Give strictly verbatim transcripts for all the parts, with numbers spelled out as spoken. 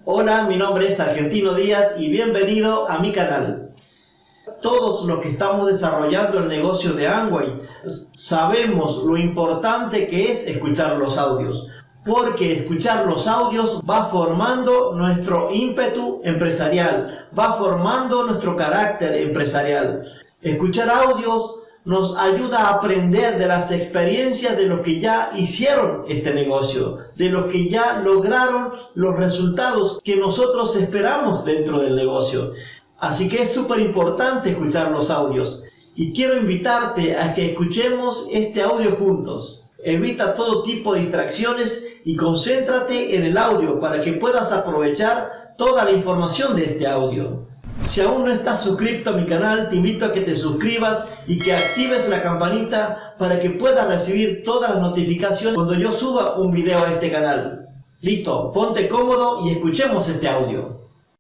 Hola, mi nombre es Argentino Díaz y bienvenido a mi canal. Todos los que estamos desarrollando el negocio de Amway sabemos lo importante que es escuchar los audios, porque escuchar los audios va formando nuestro ímpetu empresarial, va formando nuestro carácter empresarial. Escuchar audios nos ayuda a aprender de las experiencias de los que ya hicieron este negocio, de los que ya lograron los resultados que nosotros esperamos dentro del negocio. Así que es súper importante escuchar los audios y quiero invitarte a que escuchemos este audio juntos. Evita todo tipo de distracciones y concéntrate en el audio para que puedas aprovechar toda la información de este audio. Si aún no estás suscrito a mi canal, te invito a que te suscribas y que actives la campanita para que puedas recibir todas las notificaciones cuando yo suba un video a este canal. Listo, ponte cómodo y escuchemos este audio.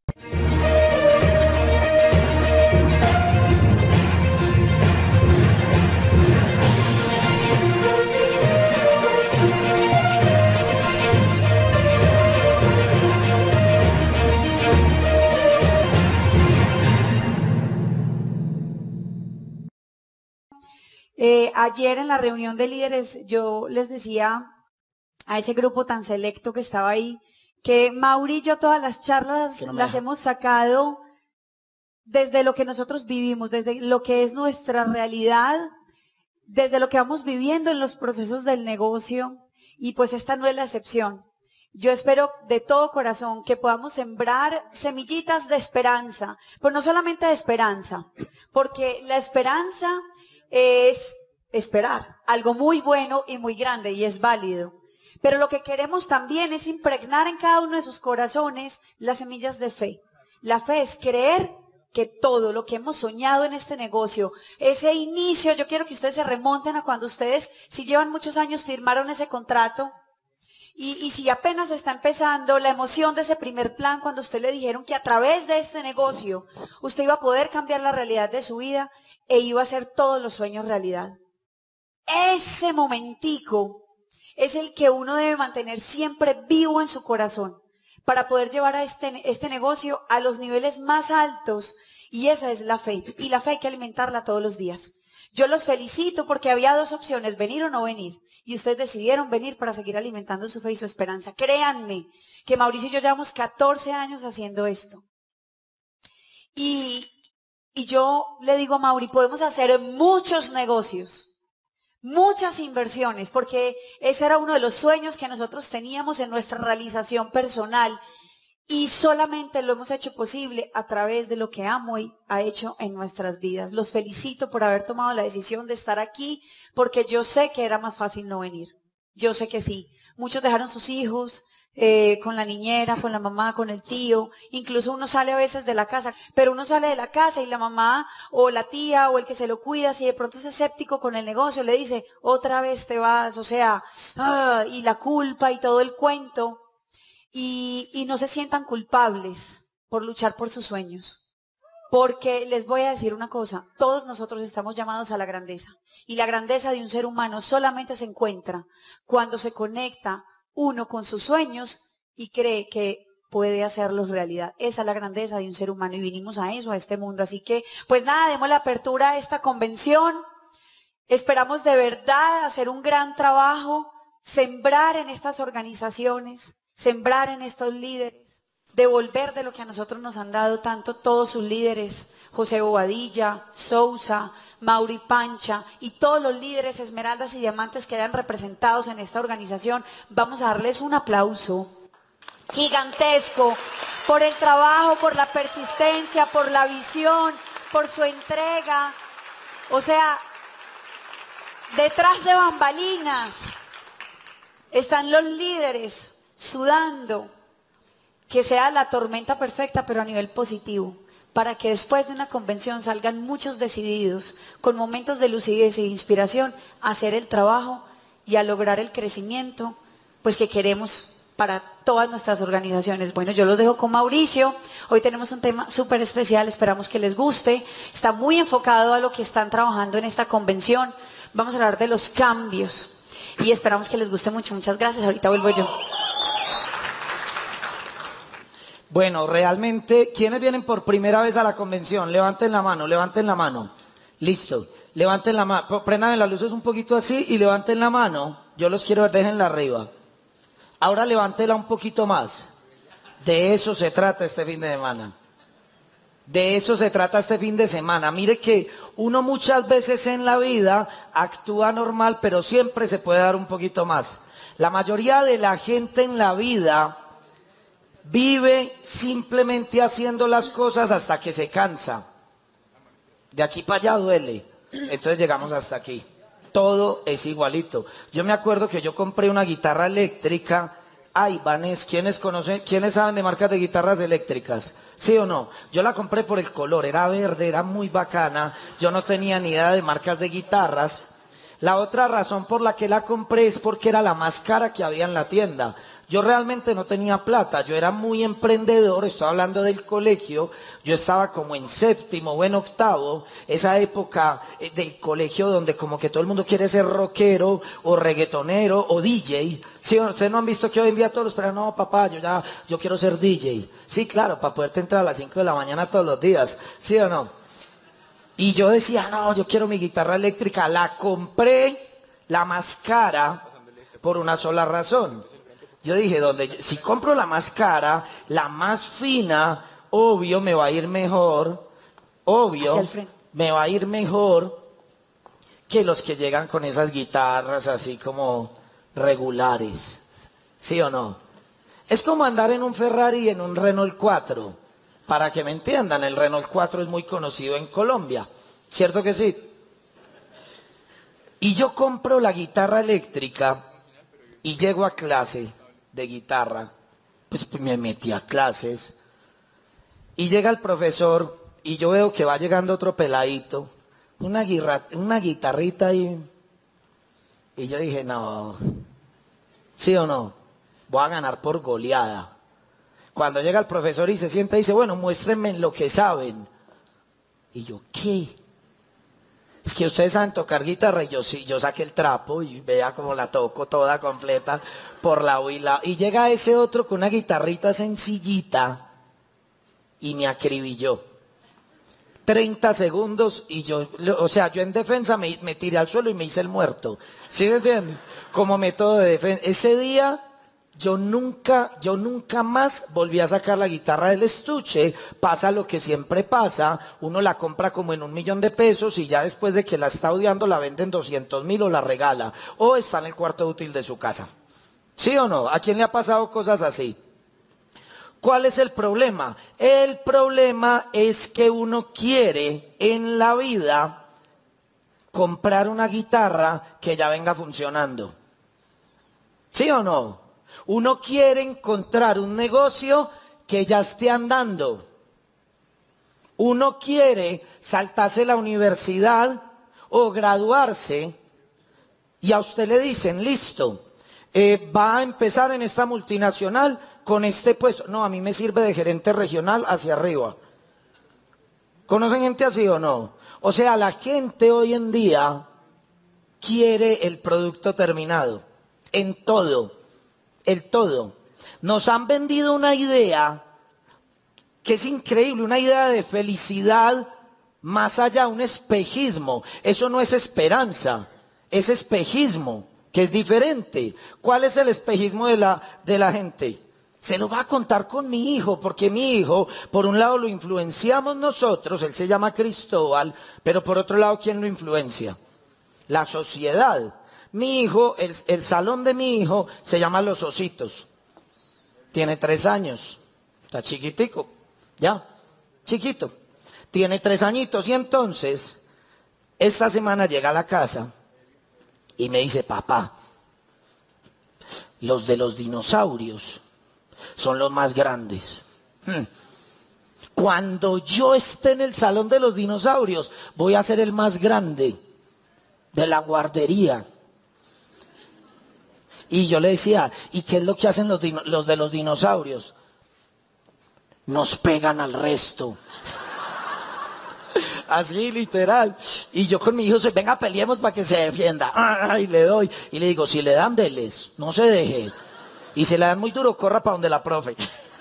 Eh, ayer en la reunión de líderes yo les decía a ese grupo tan selecto que estaba ahí que Mauri y yo todas las charlas no las deja. hemos sacado desde lo que nosotros vivimos, desde lo que es nuestra realidad, desde lo que vamos viviendo en los procesos del negocio, y pues esta no es la excepción. Yo espero de todo corazón que podamos sembrar semillitas de esperanza, pero no solamente de esperanza, porque la esperanza es esperar algo muy bueno y muy grande y es válido. Pero lo que queremos también es impregnar en cada uno de sus corazones las semillas de fe. La fe es creer que todo lo que hemos soñado en este negocio, ese inicio, yo quiero que ustedes se remonten a cuando ustedes, si llevan muchos años, firmaron ese contrato. Y, y si apenas está empezando, la emoción de ese primer plan, cuando usted le dijeron que a través de este negocio usted iba a poder cambiar la realidad de su vida e iba a hacer todos los sueños realidad. Ese momentico es el que uno debe mantener siempre vivo en su corazón para poder llevar a este, este negocio a los niveles más altos, y esa es la fe, y la fe hay que alimentarla todos los días. Yo los felicito porque había dos opciones, venir o no venir, y ustedes decidieron venir para seguir alimentando su fe y su esperanza. Créanme que Mauricio y yo llevamos catorce años haciendo esto. Y, y yo le digo a Mauri, podemos hacer muchos negocios, muchas inversiones, porque ese era uno de los sueños que nosotros teníamos en nuestra realización personal. Y solamente lo hemos hecho posible a través de lo que Amway ha hecho en nuestras vidas. Los felicito por haber tomado la decisión de estar aquí, porque yo sé que era más fácil no venir. Yo sé que sí. Muchos dejaron sus hijos eh, con la niñera, con la mamá, con el tío. Incluso uno sale a veces de la casa, pero uno sale de la casa y la mamá o la tía o el que se lo cuida, si de pronto es escéptico con el negocio, le dice, otra vez te vas, o sea, ah, y la culpa y todo el cuento. Y, y no se sientan culpables por luchar por sus sueños, porque les voy a decir una cosa, todos nosotros estamos llamados a la grandeza, y la grandeza de un ser humano solamente se encuentra cuando se conecta uno con sus sueños y cree que puede hacerlos realidad. Esa es la grandeza de un ser humano, y vinimos a eso, a este mundo. Así que, pues nada, demos la apertura a esta convención. Esperamos de verdad hacer un gran trabajo, sembrar en estas organizaciones, sembrar en estos líderes, devolver de lo que a nosotros nos han dado tanto todos sus líderes, José Bobadilla, Sousa, Mauri Pancha y todos los líderes esmeraldas y diamantes que hayan representados en esta organización. Vamos a darles un aplauso gigantesco por el trabajo, por la persistencia, por la visión, por su entrega. O sea, detrás de bambalinas están los líderes sudando, que sea la tormenta perfecta, pero a nivel positivo, para que después de una convención salgan muchos decididos, con momentos de lucidez y de inspiración, a hacer el trabajo y a lograr el crecimiento pues que queremos para todas nuestras organizaciones. Bueno, yo los dejo con Mauricio. Hoy tenemos un tema súper especial, esperamos que les guste. Está muy enfocado a lo que están trabajando en esta convención. Vamos a hablar de los cambios y esperamos que les guste mucho. Muchas gracias, ahorita vuelvo yo. Bueno, realmente, ¿quiénes vienen por primera vez a la convención? Levanten la mano, levanten la mano. Listo, levanten la mano. Prendan las luces un poquito así y levanten la mano. Yo los quiero ver, déjenla arriba. Ahora levántela un poquito más. De eso se trata este fin de semana. De eso se trata este fin de semana. Mire que uno muchas veces en la vida actúa normal, pero siempre se puede dar un poquito más. La mayoría de la gente en la vida vive simplemente haciendo las cosas hasta que se cansa. De aquí para allá duele. Entonces llegamos hasta aquí. Todo es igualito. Yo me acuerdo que yo compré una guitarra eléctrica. Ay, Vanés, ¿quiénes conocen, quiénes saben de marcas de guitarras eléctricas? ¿Sí o no? Yo la compré por el color, era verde, era muy bacana. Yo no tenía ni idea de marcas de guitarras. La otra razón por la que la compré es porque era la más cara que había en la tienda. Yo realmente no tenía plata, yo era muy emprendedor, estoy hablando del colegio, yo estaba como en séptimo o en octavo, esa época del colegio donde como que todo el mundo quiere ser rockero o reggaetonero o D J. Sí, ustedes no han visto que hoy en día todos pero no, papá, yo ya, yo quiero ser D J. Sí, claro, para poderte entrar a las cinco de la mañana todos los días, ¿sí o no? Y yo decía, no, yo quiero mi guitarra eléctrica, la compré, la más cara, por una sola razón. Yo dije, donde, si compro la más cara, la más fina, obvio me va a ir mejor, obvio me va a ir mejor que los que llegan con esas guitarras así como regulares, ¿sí o no? Es como andar en un Ferrari y en un Renault cuatro, para que me entiendan, el Renault cuatro es muy conocido en Colombia, ¿cierto que sí? Y yo compro la guitarra eléctrica y llego a clase de guitarra, pues me metí a clases y llega el profesor y yo veo que va llegando otro peladito, una, guirra, una guitarrita ahí, y yo dije, no, ¿sí o no? Voy a ganar por goleada. Cuando llega el profesor y se sienta y dice, bueno, muéstrenme lo que saben. Y yo, ¿qué? Es que ustedes saben tocar guitarra, y yo sí, yo saqué el trapo y vea cómo la toco toda completa por la y la. Y llega ese otro con una guitarrita sencillita y me acribilló. treinta segundos y yo, o sea, yo en defensa me, me tiré al suelo y me hice el muerto. ¿Sí me entienden? Como método de defensa. Ese día yo nunca, yo nunca más volví a sacar la guitarra del estuche. Pasa lo que siempre pasa, uno la compra como en un millón de pesos y ya después de que la está odiando la venden doscientos mil o la regala, o está en el cuarto útil de su casa. ¿Sí o no? ¿A quién le ha pasado cosas así? ¿Cuál es el problema? El problema es que uno quiere en la vida comprar una guitarra que ya venga funcionando. ¿Sí o no? Uno quiere encontrar un negocio que ya esté andando. Uno quiere saltarse la universidad o graduarse y a usted le dicen, listo, eh, va a empezar en esta multinacional con este puesto. No, a mí me sirve de gerente regional hacia arriba. ¿Conocen gente así o no? O sea, la gente hoy en día quiere el producto terminado, en todo. El todo. Nos han vendido una idea que es increíble, una idea de felicidad más allá, un espejismo. Eso no es esperanza, es espejismo, que es diferente. ¿Cuál es el espejismo de la, de la gente? Se lo va a contar con mi hijo, porque mi hijo, por un lado lo influenciamos nosotros, él se llama Cristóbal, pero por otro lado, ¿quién lo influencia? La sociedad. Mi hijo, el, el salón de mi hijo se llama Los Ositos. Tiene tres años. Está chiquitico. Ya, chiquito. Tiene tres añitos y entonces, esta semana llega a la casa y me dice, papá, los de los dinosaurios son los más grandes. Hmm. Cuando yo esté en el salón de los dinosaurios, voy a ser el más grande de la guardería. Y yo le decía, ¿y qué es lo que hacen los, los de los dinosaurios? Nos pegan al resto. Así, literal. Y yo con mi hijo, soy, venga, peleemos para que se defienda. Ay, le doy. Y le digo, si le dan, deles, no se deje. Y si le dan muy duro, corra para donde la profe.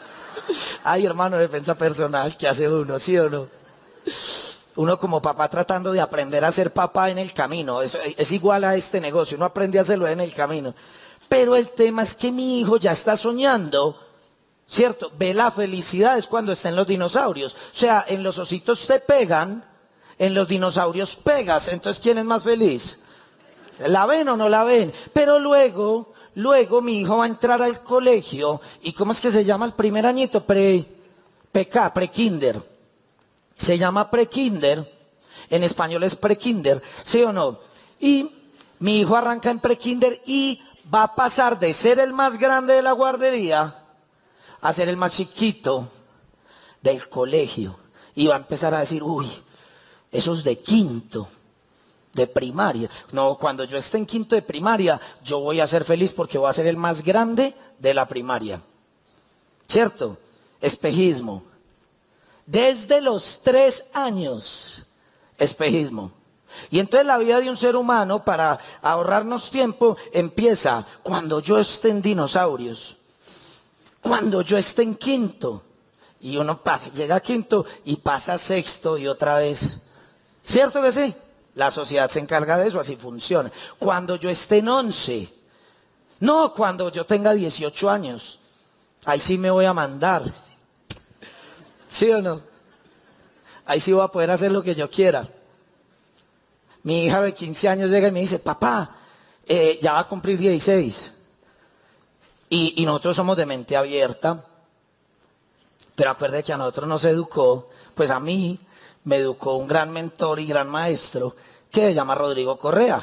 Ay, hermano, defensa personal, ¿qué hace uno? ¿Sí o no? Uno como papá tratando de aprender a ser papá en el camino. Es, es igual a este negocio, uno aprende a hacerlo en el camino. Pero el tema es que mi hijo ya está soñando, ¿cierto? Ve la felicidad es cuando está en los dinosaurios. O sea, en los ositos te pegan, en los dinosaurios pegas. Entonces, ¿quién es más feliz? ¿La ven o no la ven? Pero luego, luego mi hijo va a entrar al colegio. ¿Y cómo es que se llama el primer añito? Pre, P K, pre-kinder. Se llama pre-kinder. En español es pre-kinder, ¿sí o no? Y mi hijo arranca en pre-kinder y va a pasar de ser el más grande de la guardería a ser el más chiquito del colegio. Y va a empezar a decir, uy, esos de quinto, de primaria. No, cuando yo esté en quinto de primaria, yo voy a ser feliz porque voy a ser el más grande de la primaria. ¿Cierto? Espejismo. Desde los tres años, espejismo. Y entonces la vida de un ser humano, para ahorrarnos tiempo, empieza cuando yo esté en dinosaurios, cuando yo esté en quinto. Y uno pasa, llega a quinto y pasa a sexto y otra vez. ¿Cierto que sí? La sociedad se encarga de eso, así funciona. Cuando yo esté en once, no cuando yo tenga dieciocho años, ahí sí me voy a mandar. ¿Sí o no? Ahí sí voy a poder hacer lo que yo quiera. Mi hija de quince años llega y me dice, papá, eh, ya va a cumplir dieciséis. Y, y nosotros somos de mente abierta. Pero acuerde que a nosotros nos educó, pues a mí me educó un gran mentor y gran maestro que se llama Rodrigo Correa.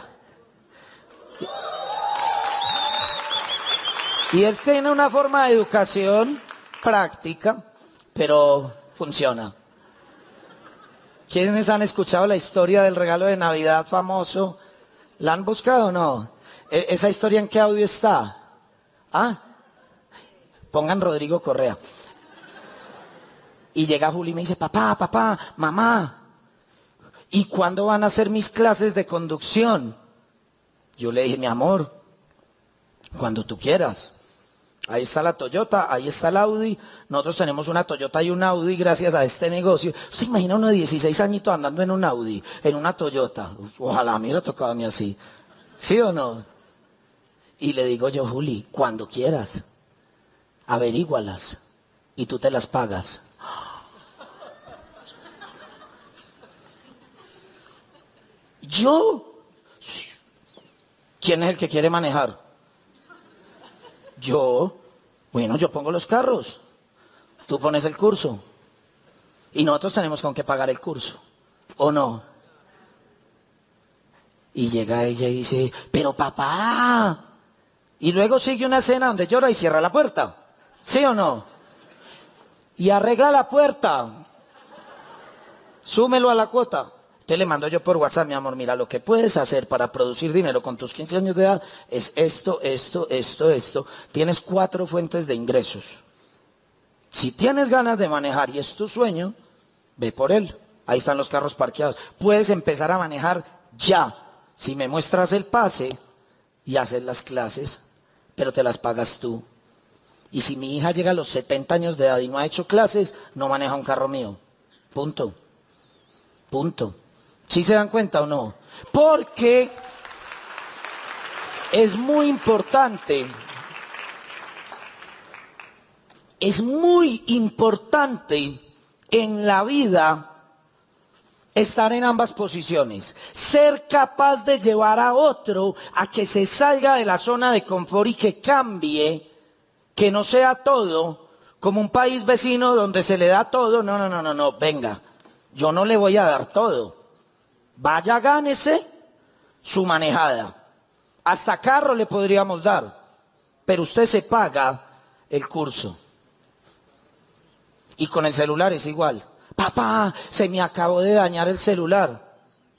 Y él tiene una forma de educación práctica, pero funciona. ¿Quiénes han escuchado la historia del regalo de Navidad famoso? ¿La han buscado o no? ¿Esa historia en qué audio está? Ah, pongan Rodrigo Correa. Y llega Juli y me dice, papá, papá, mamá, ¿y cuándo van a hacer mis clases de conducción? Yo le dije, mi amor, cuando tú quieras. Ahí está la Toyota, ahí está el Audi. Nosotros tenemos una Toyota y un Audi gracias a este negocio. ¿Usted imagina uno de dieciséis añitos andando en un Audi, en una Toyota? Ojalá a mí lo tocaba a mí así. ¿Sí o no? Y le digo yo, Juli, cuando quieras, averígualas y tú te las pagas. Yo. ¿Quién es el que quiere manejar? Yo. Bueno, yo pongo los carros. Tú pones el curso. Y nosotros tenemos con qué pagar el curso. ¿O no? Y llega ella y dice, pero papá. Y luego sigue una escena donde llora y cierra la puerta. ¿Sí o no? Y arregla la puerta. Súmelo a la cuota. Entonces le mando yo por WhatsApp, mi amor, mira, lo que puedes hacer para producir dinero con tus quince años de edad es esto, esto, esto, esto. Tienes cuatro fuentes de ingresos. Si tienes ganas de manejar y es tu sueño, ve por él. Ahí están los carros parqueados. Puedes empezar a manejar ya. Si me muestras el pase y haces las clases, pero te las pagas tú. Y si mi hija llega a los setenta años de edad y no ha hecho clases, no maneja un carro mío. Punto. Punto. ¿Sí se dan cuenta o no? Porque es muy importante, es muy importante en la vida estar en ambas posiciones. Ser capaz de llevar a otro a que se salga de la zona de confort y que cambie, que no sea todo como un país vecino donde se le da todo. No, no, no, no, no, venga, yo no le voy a dar todo. Vaya, gánese su manejada. Hasta carro le podríamos dar, pero usted se paga el curso. Y con el celular es igual. Papá, se me acabó de dañar el celular.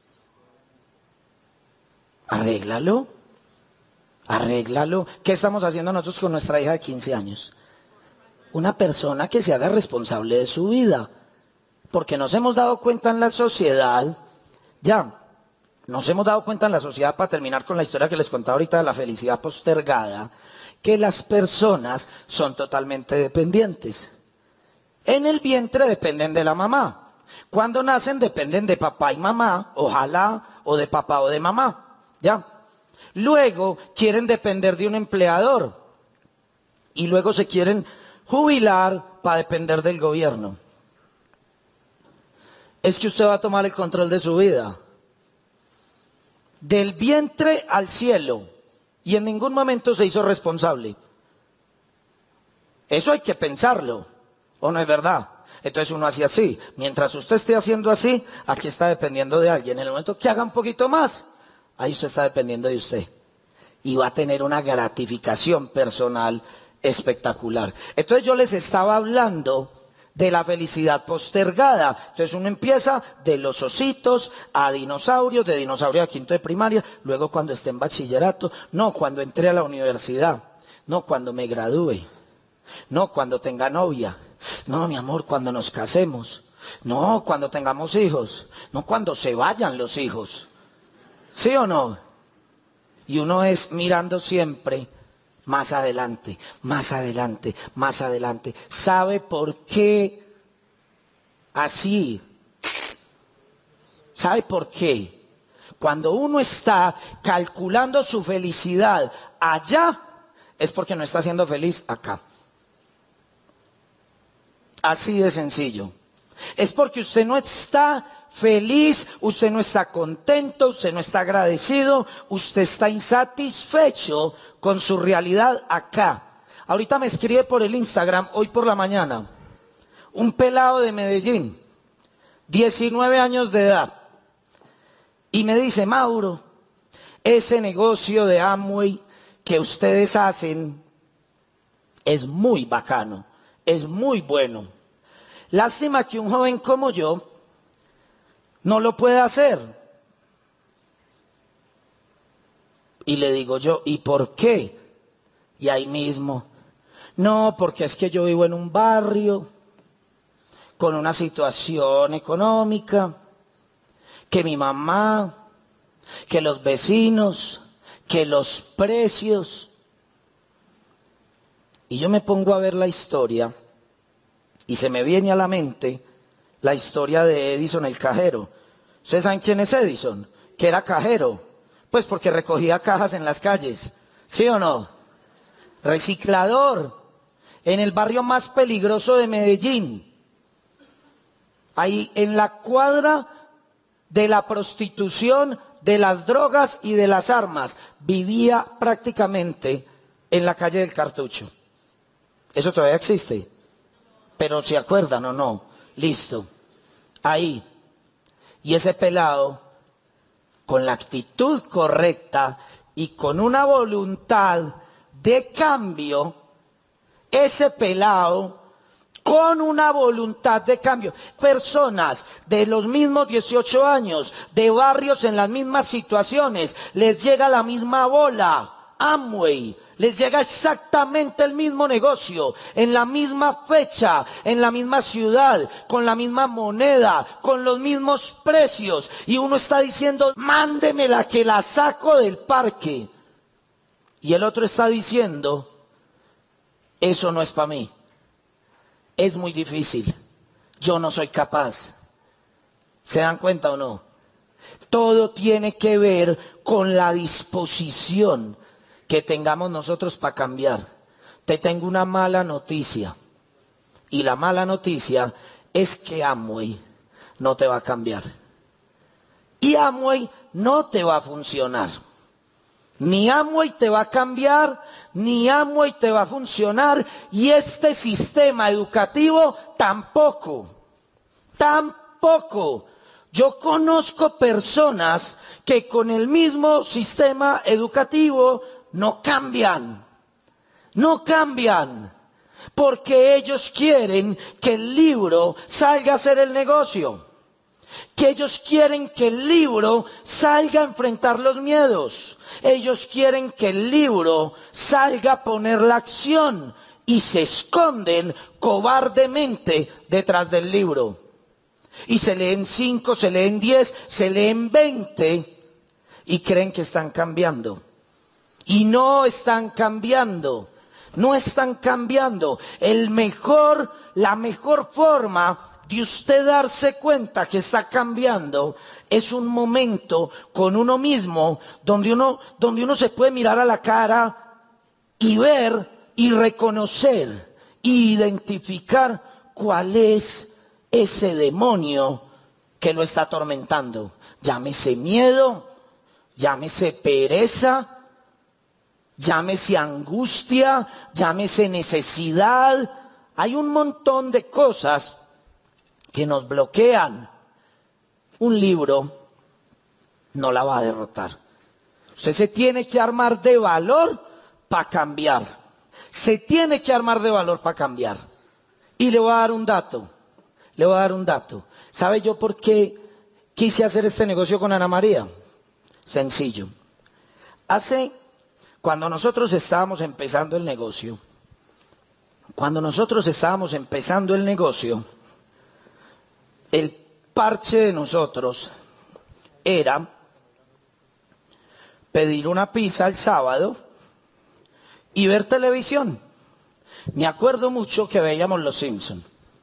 Arréglalo. Arréglalo. ¿Qué estamos haciendo nosotros con nuestra hija de quince años? Una persona que se haga responsable de su vida. Porque nos hemos dado cuenta en la sociedad. Ya, nos hemos dado cuenta en la sociedad, para terminar con la historia que les contaba ahorita de la felicidad postergada, que las personas son totalmente dependientes. En el vientre dependen de la mamá. Cuando nacen dependen de papá y mamá, ojalá, o de papá o de mamá, ¿ya? Luego quieren depender de un empleador y luego se quieren jubilar para depender del gobierno. Es que usted va a tomar el control de su vida. Del vientre al cielo. Y en ningún momento se hizo responsable. Eso hay que pensarlo. ¿O no es verdad? Entonces uno hace así. Mientras usted esté haciendo así, aquí está dependiendo de alguien. En el momento que haga un poquito más, ahí usted está dependiendo de usted. Y va a tener una gratificación personal espectacular. Entonces yo les estaba hablando de la felicidad postergada. Entonces uno empieza de los ositos a dinosaurios, de dinosaurio a quinto de primaria, luego cuando esté en bachillerato, no, cuando entre a la universidad, no, cuando me gradúe, no, cuando tenga novia, no, mi amor, cuando nos casemos, no, cuando tengamos hijos, no, cuando se vayan los hijos. ¿Sí o no? Y uno es mirando siempre más adelante, más adelante, más adelante. ¿Sabe por qué así? ¿Sabe por qué? Cuando uno está calculando su felicidad allá, es porque no está siendo feliz acá. Así de sencillo. Es porque usted no está feliz, usted no está contento, usted no está agradecido, usted está insatisfecho con su realidad acá. Ahorita me escribe por el Instagram, hoy por la mañana, un pelado de Medellín, diecinueve años de edad, y me dice: Mauro, ese negocio de Amway que ustedes hacen es muy bacano, es muy bueno. Lástima que un joven como yo no lo puede hacer. Y le digo yo, ¿y por qué? Y ahí mismo, no, porque es que yo vivo en un barrio con una situación económica, que mi mamá, que los vecinos, que los precios. Y yo me pongo a ver la historia y se me viene a la mente la historia de Edison el cajero. ¿Ustedes saben quién es Edison? Que era cajero. Pues porque recogía cajas en las calles. ¿Sí o no? Reciclador. En el barrio más peligroso de Medellín. Ahí en la cuadra de la prostitución, de las drogas y de las armas. Vivía prácticamente en la calle del Cartucho. Eso todavía existe. Pero ¿se acuerdan o no? Listo. Ahí. Y ese pelado, con la actitud correcta y con una voluntad de cambio, ese pelado, con una voluntad de cambio, personas de los mismos dieciocho años, de barrios en las mismas situaciones, les llega la misma bola, Amway. Les llega exactamente el mismo negocio, en la misma fecha, en la misma ciudad, con la misma moneda, con los mismos precios. Y uno está diciendo, mándemela que la saco del parque. Y el otro está diciendo, eso no es para mí. Es muy difícil. Yo no soy capaz. ¿Se dan cuenta o no? Todo tiene que ver con la disposición que tengamos nosotros para cambiar. Te tengo una mala noticia. Y la mala noticia es que Amway no te va a cambiar. Y Amway no te va a funcionar. Ni Amway te va a cambiar, ni Amway te va a funcionar. Y este sistema educativo tampoco. Tampoco. Yo conozco personas que con el mismo sistema educativo no cambian, no cambian, porque ellos quieren que el libro salga a ser el negocio, que ellos quieren que el libro salga a enfrentar los miedos, ellos quieren que el libro salga a poner la acción y se esconden cobardemente detrás del libro. Y se leen cinco, se leen diez, se leen veinte y creen que están cambiando. Y no están cambiando. no están cambiando. El mejor, la mejor forma de usted darse cuenta que está cambiando es un momento con uno mismo donde uno, donde uno se puede mirar a la cara y ver y reconocer e identificar cuál es ese demonio que lo está atormentando. Llámese miedo, llámese pereza, llámese angustia, llámese necesidad. Hay un montón de cosas que nos bloquean. Un libro no la va a derrotar. Usted se tiene que armar de valor para cambiar. Se tiene que armar de valor para cambiar. Y le voy a dar un dato. Le voy a dar un dato. ¿Sabe yo por qué quise hacer este negocio con Ana María? Sencillo. Hace, cuando nosotros estábamos empezando el negocio, cuando nosotros estábamos empezando el negocio, el parche de nosotros era pedir una pizza el sábado y ver televisión. Me acuerdo mucho que veíamos Los Simpson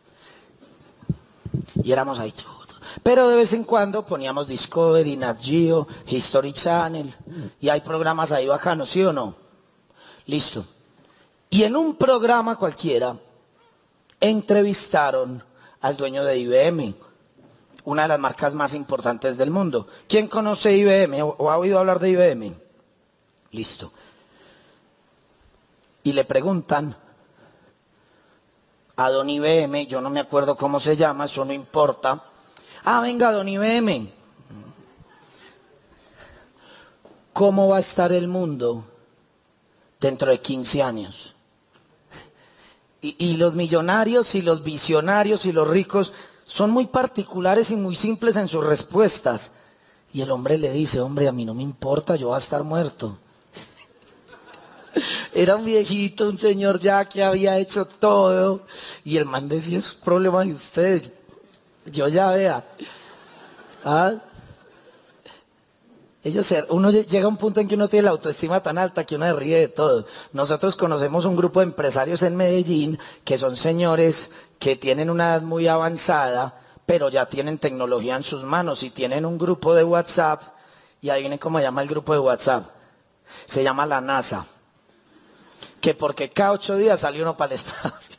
y éramos ahí todos. Pero de vez en cuando poníamos Discovery, Nat Geo, History Channel, y hay programas ahí bacanos, ¿sí o no? Listo. Y en un programa cualquiera entrevistaron al dueño de I B M, una de las marcas más importantes del mundo. ¿Quién conoce I B M o ha oído hablar de I B M? Listo. Y le preguntan a don I B M, yo no me acuerdo cómo se llama, eso no importa. Ah, venga, don I B M, ¿cómo va a estar el mundo dentro de quince años? Y, y los millonarios y los visionarios y los ricos son muy particulares y muy simples en sus respuestas. Y el hombre le dice, hombre, a mí no me importa, yo voy a estar muerto. Era un viejito, un señor ya que había hecho todo. Y el man decía, es problema de ustedes. Yo ya vea. ¿Ah? Ellos, uno llega a un punto en que uno tiene la autoestima tan alta que uno se ríe de todo. Nosotros conocemos un grupo de empresarios en Medellín que son señores que tienen una edad muy avanzada, pero ya tienen tecnología en sus manos y tienen un grupo de WhatsApp. Y ahí viene cómo se llama el grupo de WhatsApp. Se llama la NASA. Que porque cada ocho días sale uno para el espacio.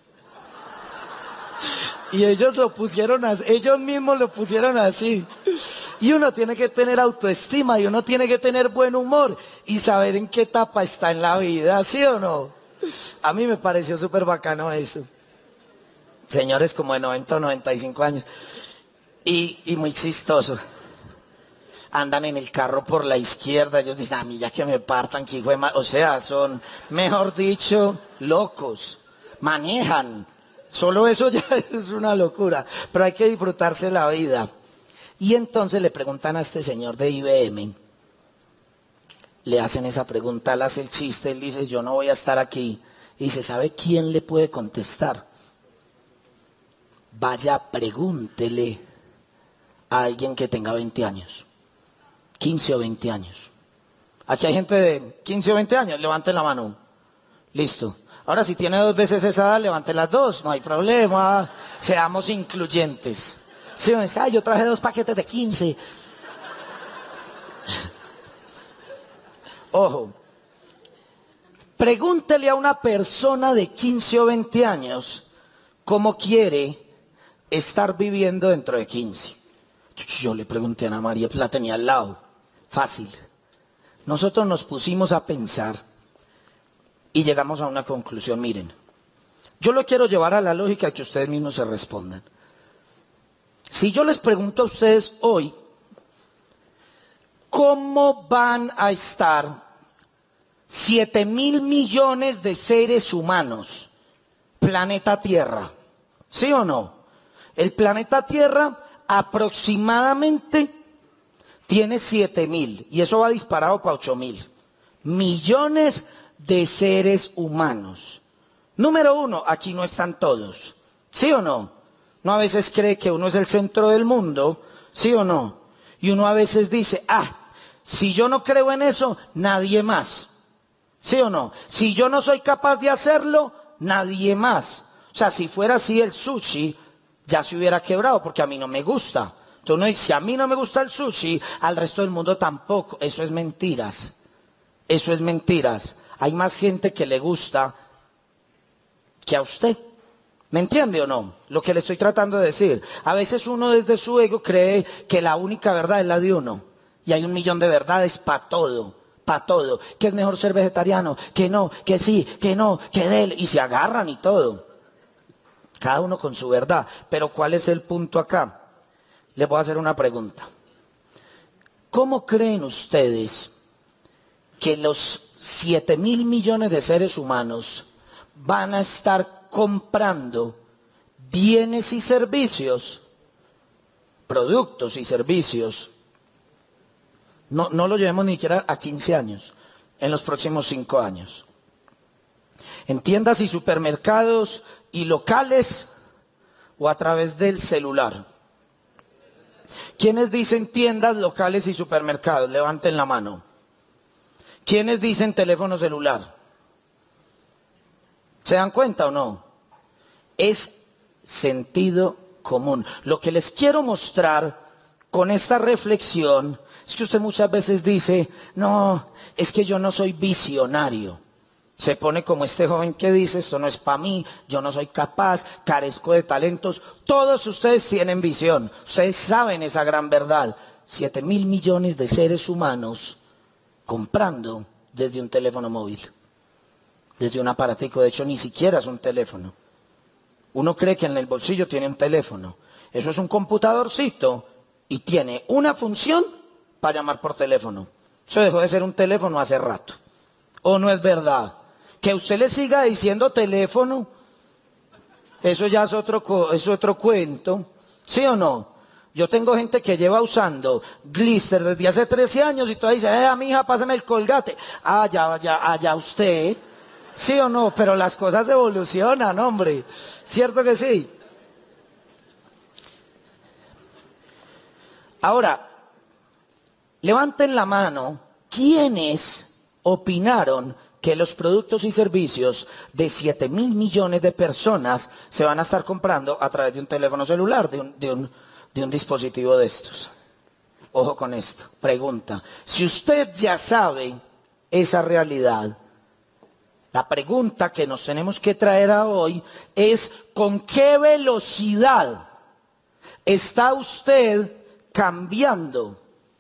Y ellos lo pusieron así, ellos mismos lo pusieron así. Y uno tiene que tener autoestima y uno tiene que tener buen humor y saber en qué etapa está en la vida, ¿sí o no? A mí me pareció súper bacano eso. Señores como de noventa o noventa y cinco años. Y, y muy chistoso. Andan en el carro por la izquierda, ellos dicen, a mí ya que me partan, que hijo de ma-". O sea, son, mejor dicho, locos. Manejan. Solo eso ya es una locura, pero hay que disfrutarse la vida. Y entonces le preguntan a este señor de I B M, le hacen esa pregunta, él hace el chiste, él dice, yo no voy a estar aquí. Y dice, ¿sabe quién le puede contestar? Vaya, pregúntele a alguien que tenga veinte años, quince o veinte años. Aquí hay gente de quince o veinte años, levanten la mano. Listo. Ahora, si tiene dos veces esa edad, levante las dos, no hay problema. Seamos incluyentes. Si uno dice, ay, yo traje dos paquetes de quince. Ojo. Pregúntele a una persona de quince o veinte años cómo quiere estar viviendo dentro de quince. Yo le pregunté a Ana María, la tenía al lado. Fácil. Nosotros nos pusimos a pensar y llegamos a una conclusión. Miren, yo lo quiero llevar a la lógica que ustedes mismos se respondan. Si yo les pregunto a ustedes hoy, ¿cómo van a estar siete mil millones de seres humanos? Planeta Tierra. ¿Sí o no? El planeta Tierra aproximadamente tiene siete mil y eso va disparado para ocho mil millones de seres humanos. Número uno, aquí no están todos. ¿Sí o no? Uno a veces cree que uno es el centro del mundo. ¿Sí o no? Y uno a veces dice, ah, si yo no creo en eso, nadie más. ¿Sí o no? Si yo no soy capaz de hacerlo, nadie más. O sea, si fuera así el sushi, ya se hubiera quebrado porque a mí no me gusta. Entonces uno dice, si a mí no me gusta el sushi, al resto del mundo tampoco. Eso es mentiras. Eso es mentiras. Hay más gente que le gusta que a usted. ¿Me entiende o no? Lo que le estoy tratando de decir. A veces uno desde su ego cree que la única verdad es la de uno. Y hay un millón de verdades para todo. Para todo. Que es mejor ser vegetariano. Que no, que sí, que no, que de él. Y se agarran y todo. Cada uno con su verdad. Pero ¿cuál es el punto acá? Les voy a hacer una pregunta. ¿Cómo creen ustedes que los siete mil millones de seres humanos van a estar comprando bienes y servicios, productos y servicios? No, no lo llevemos ni siquiera a quince años, en los próximos cinco años. En tiendas y supermercados y locales o a través del celular. ¿Quiénes dicen tiendas, locales y supermercados? Levanten la mano. ¿Quiénes dicen teléfono celular? ¿Se dan cuenta o no? Es sentido común. Lo que les quiero mostrar con esta reflexión es que usted muchas veces dice, no, es que yo no soy visionario. Se pone como este joven que dice, esto no es para mí, yo no soy capaz, carezco de talentos. Todos ustedes tienen visión, ustedes saben esa gran verdad. Siete mil millones de seres humanos comprando desde un teléfono móvil, desde un aparatico. De hecho, ni siquiera es un teléfono. Uno cree que en el bolsillo tiene un teléfono. Eso es un computadorcito y tiene una función para llamar por teléfono. Eso dejó de ser un teléfono hace rato. ¿O no es verdad? Que usted le siga diciendo teléfono, eso ya es otro, es otro cuento. ¿Sí o no? Yo tengo gente que lleva usando Glister desde hace trece años y todavía dice, eh, mi hija, pásame el Colgate. Ah, ya, ya, allá usted. ¿Sí o no? Pero las cosas evolucionan, hombre. ¿Cierto que sí? Ahora, levanten la mano, ¿quiénes opinaron que los productos y servicios de siete mil millones de personas se van a estar comprando a través de un teléfono celular, de un, de un, de un dispositivo de estos? Ojo con esto, pregunta. Si usted ya sabe esa realidad, la pregunta que nos tenemos que traer a hoy es ¿con qué velocidad está usted cambiando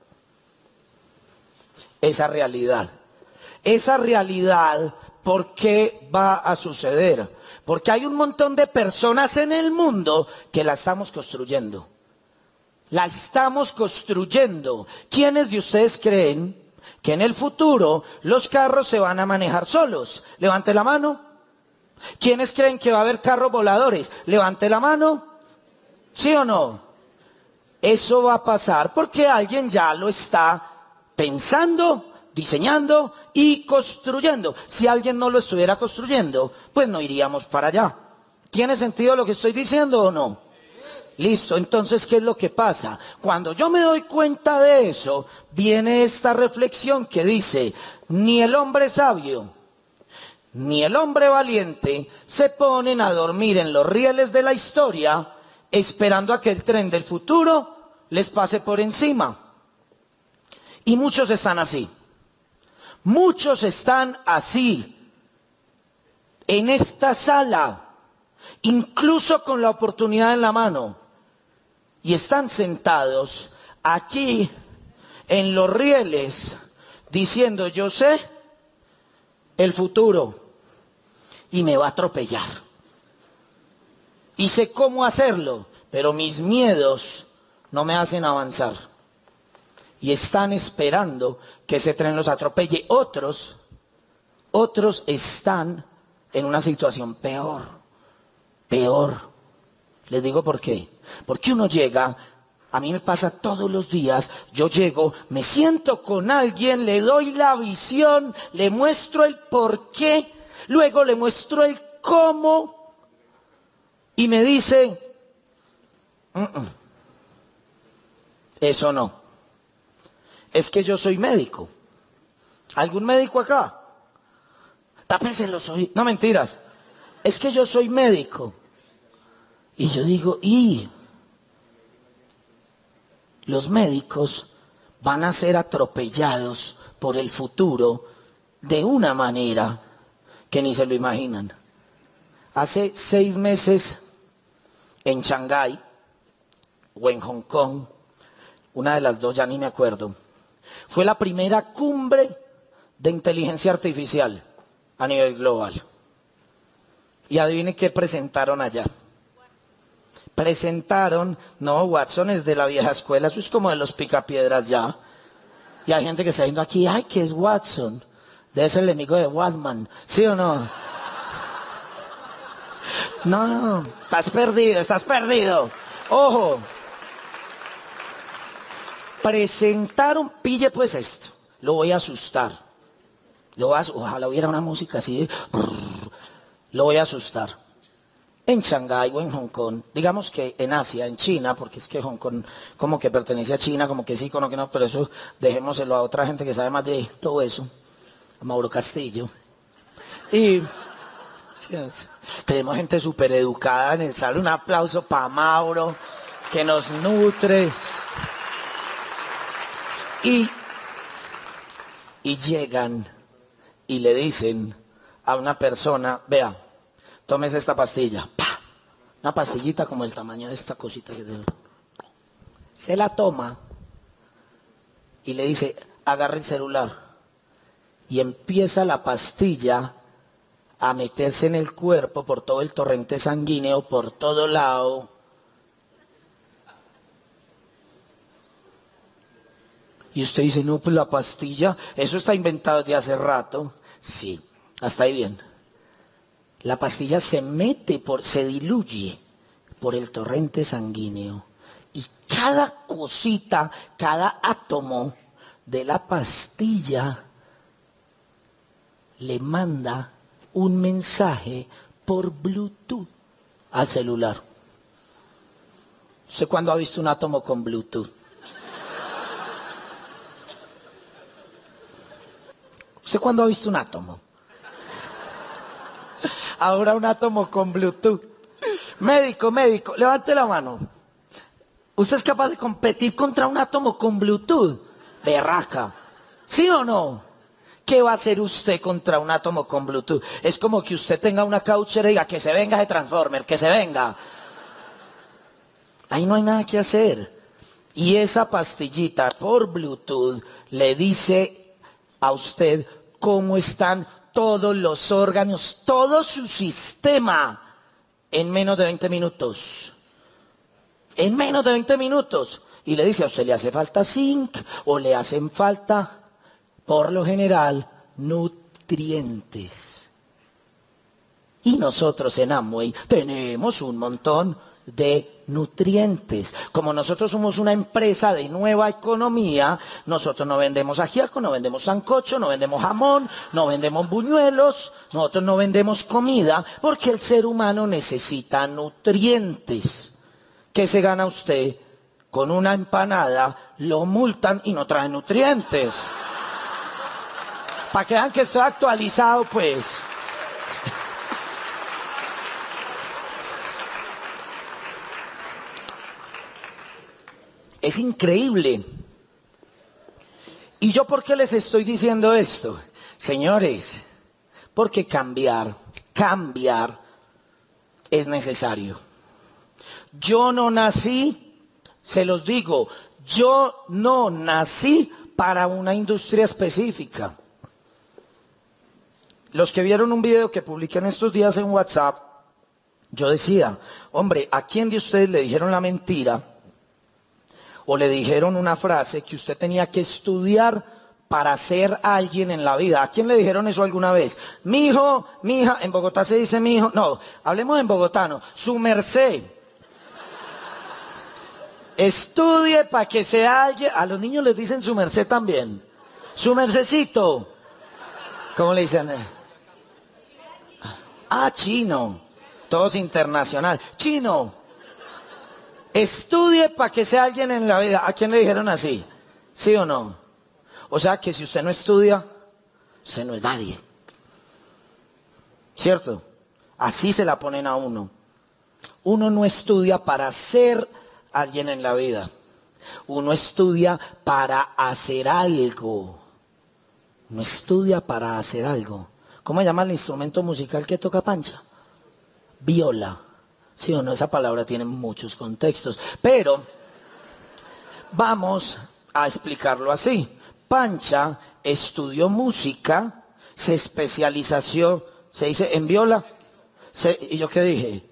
esa realidad? Esa realidad, ¿por qué va a suceder? Porque hay un montón de personas en el mundo que la estamos construyendo. La estamos construyendo. ¿Quiénes de ustedes creen que en el futuro los carros se van a manejar solos? Levante la mano. ¿Quiénes creen que va a haber carros voladores? Levante la mano. ¿Sí o no? Eso va a pasar porque alguien ya lo está pensando, diseñando y construyendo. Si alguien no lo estuviera construyendo, pues no iríamos para allá. ¿Tiene sentido lo que estoy diciendo o no? Listo, entonces, ¿qué es lo que pasa? Cuando yo me doy cuenta de eso, viene esta reflexión que dice, ni el hombre sabio, ni el hombre valiente se ponen a dormir en los rieles de la historia, esperando a que el tren del futuro les pase por encima. Y muchos están así. Muchos están así, en esta sala, incluso con la oportunidad en la mano, y están sentados aquí en los rieles, diciendo, yo sé el futuro, y me va a atropellar, y sé cómo hacerlo, pero mis miedos no me hacen avanzar. Y están esperando que ese tren los atropelle. Otros, otros están en una situación peor, peor. Les digo por qué. Porque uno llega, a mí me pasa todos los días, yo llego, me siento con alguien, le doy la visión, le muestro el por qué, luego le muestro el cómo, y me dice, uh-uh, eso no. Es que yo soy médico. ¿Algún médico acá? tápese los oídos. No, mentiras. Es que yo soy médico. Y yo digo, y los médicos van a ser atropellados por el futuro de una manera que ni se lo imaginan. Hace seis meses en Shanghái o en Hong Kong, una de las dos, ya ni me acuerdo, fue la primera cumbre de inteligencia artificial a nivel global. Y adivine qué presentaron allá. Presentaron, no, Watson es de la vieja escuela, eso es como de los picapiedras ya. Y hay gente que está diciendo aquí, ay, ¿qué es Watson? Debe ser el enemigo de Watman, ¿sí o no? No, no, estás perdido, estás perdido. Ojo. Presentaron, pille pues esto, lo voy a asustar. Lo voy a, ojalá hubiera una música así de, lo voy a asustar. En Shanghái o en Hong Kong, digamos que en Asia, en China, porque es que Hong Kong como que pertenece a China, como que sí, como que no, pero eso dejémoselo a otra gente que sabe más de todo eso, a Mauro Castillo. Y sí, tenemos gente súper educada en el salón, un aplauso para Mauro, que nos nutre. Y, y llegan y le dicen a una persona, vea, tómese esta pastilla. ¡Pah! Una pastillita como el tamaño de esta cosita que tengo. Se la toma y le dice, agarre el celular. Y empieza la pastilla a meterse en el cuerpo por todo el torrente sanguíneo, por todo lado. Y usted dice, no, pues la pastilla, eso está inventado desde hace rato. Sí, hasta ahí bien. La pastilla se mete, por, se diluye por el torrente sanguíneo. Y cada cosita, cada átomo de la pastilla le manda un mensaje por Bluetooth al celular. ¿Usted cuándo ha visto un átomo con Bluetooth? ¿Usted cuándo ha visto un átomo? Ahora un átomo con Bluetooth. Médico, médico, levante la mano. ¿Usted es capaz de competir contra un átomo con Bluetooth? Berraca. ¿Sí o no? ¿Qué va a hacer usted contra un átomo con Bluetooth? Es como que usted tenga una couchera y diga que se venga de Transformer, que se venga. Ahí no hay nada que hacer. Y esa pastillita por Bluetooth le dice a usted cómo están todos los órganos, todo su sistema en menos de veinte minutos. En menos de veinte minutos. Y le dice, a usted le hace falta zinc o le hacen falta, por lo general, nutrientes. Y nosotros en Amway tenemos un montón de nutrientes. Como nosotros somos una empresa de nueva economía, nosotros no vendemos ajiaco, no vendemos sancocho, no vendemos jamón, no vendemos buñuelos, nosotros no vendemos comida, porque el ser humano necesita nutrientes. ¿Qué se gana usted? Con una empanada lo multan y no trae nutrientes. Para que vean que estoy actualizado, pues. Es increíble. ¿Y yo por qué les estoy diciendo esto? Señores, porque cambiar, cambiar es necesario. Yo no nací, se los digo, yo no nací para una industria específica. Los que vieron un video que publiqué en estos días en WhatsApp, yo decía, hombre, ¿a quién de ustedes le dijeron la mentira? O le dijeron una frase que usted tenía que estudiar para ser alguien en la vida. ¿A quién le dijeron eso alguna vez? Mi hijo, mi hija, en Bogotá se dice mi hijo. No, hablemos en bogotano. Su merced. Estudie para que sea alguien. A los niños les dicen su merced también. Su mercecito. ¿Cómo le dicen? Ah, chino. Todos internacional. Chino. Estudie para que sea alguien en la vida. ¿A quién le dijeron así? ¿Sí o no? O sea que si usted no estudia, usted no es nadie. ¿cierto? Así se la ponen a uno. Uno no estudia para ser alguien en la vida. Uno estudia para hacer algo. Uno estudia para hacer algo. ¿Cómo se llama el instrumento musical que toca Pancha? Viola. Sí o no, esa palabra tiene muchos contextos. Pero vamos a explicarlo así. Pancha estudió música, se especializó, se dice en viola. Se, ¿Y yo qué dije?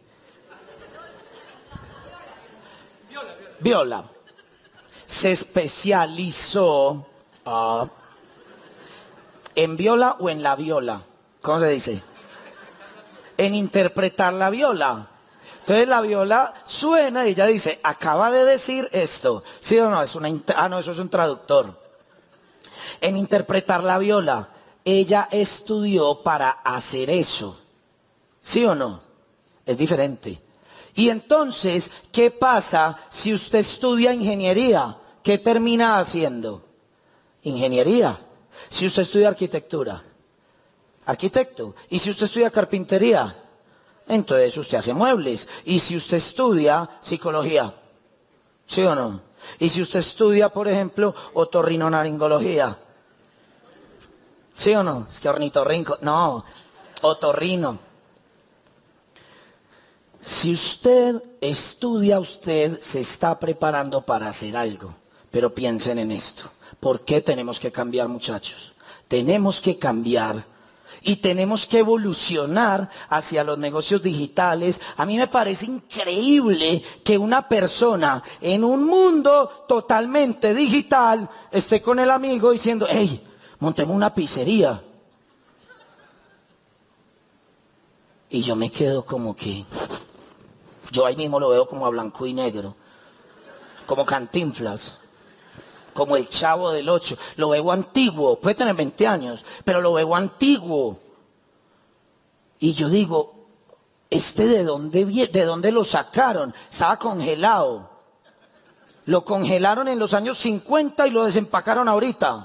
Viola. Se especializó uh, en viola o en la viola. ¿Cómo se dice? En interpretar la viola. Entonces la viola suena y ella dice, acaba de decir esto. ¿Sí o no? Es una ah, no, eso es un traductor. En interpretar la viola, ella estudió para hacer eso. ¿Sí o no? Es diferente. Y entonces, ¿qué pasa si usted estudia ingeniería? ¿Qué termina haciendo? Ingeniería. Si usted estudia arquitectura, arquitecto. Y si usted estudia carpintería, entonces usted hace muebles. Y si usted estudia psicología, ¿sí o no? Y si usted estudia, por ejemplo, otorrinolaringología, ¿sí o no? Es que ornitorrinco, no, otorrino. Si usted estudia, usted se está preparando para hacer algo. Pero piensen en esto. ¿Por qué tenemos que cambiar, muchachos? Tenemos que cambiar y tenemos que evolucionar hacia los negocios digitales. A mí me parece increíble que una persona en un mundo totalmente digital esté con el amigo diciendo, hey, montemos una pizzería. Y yo me quedo como que... Yo ahí mismo lo veo como a blanco y negro, como Cantinflas, como el Chavo del Ocho. Lo veo antiguo, puede tener veinte años, pero lo veo antiguo. Y yo digo, ¿este de dónde, de dónde lo sacaron? Estaba congelado. Lo congelaron en los años cincuenta y lo desempacaron ahorita.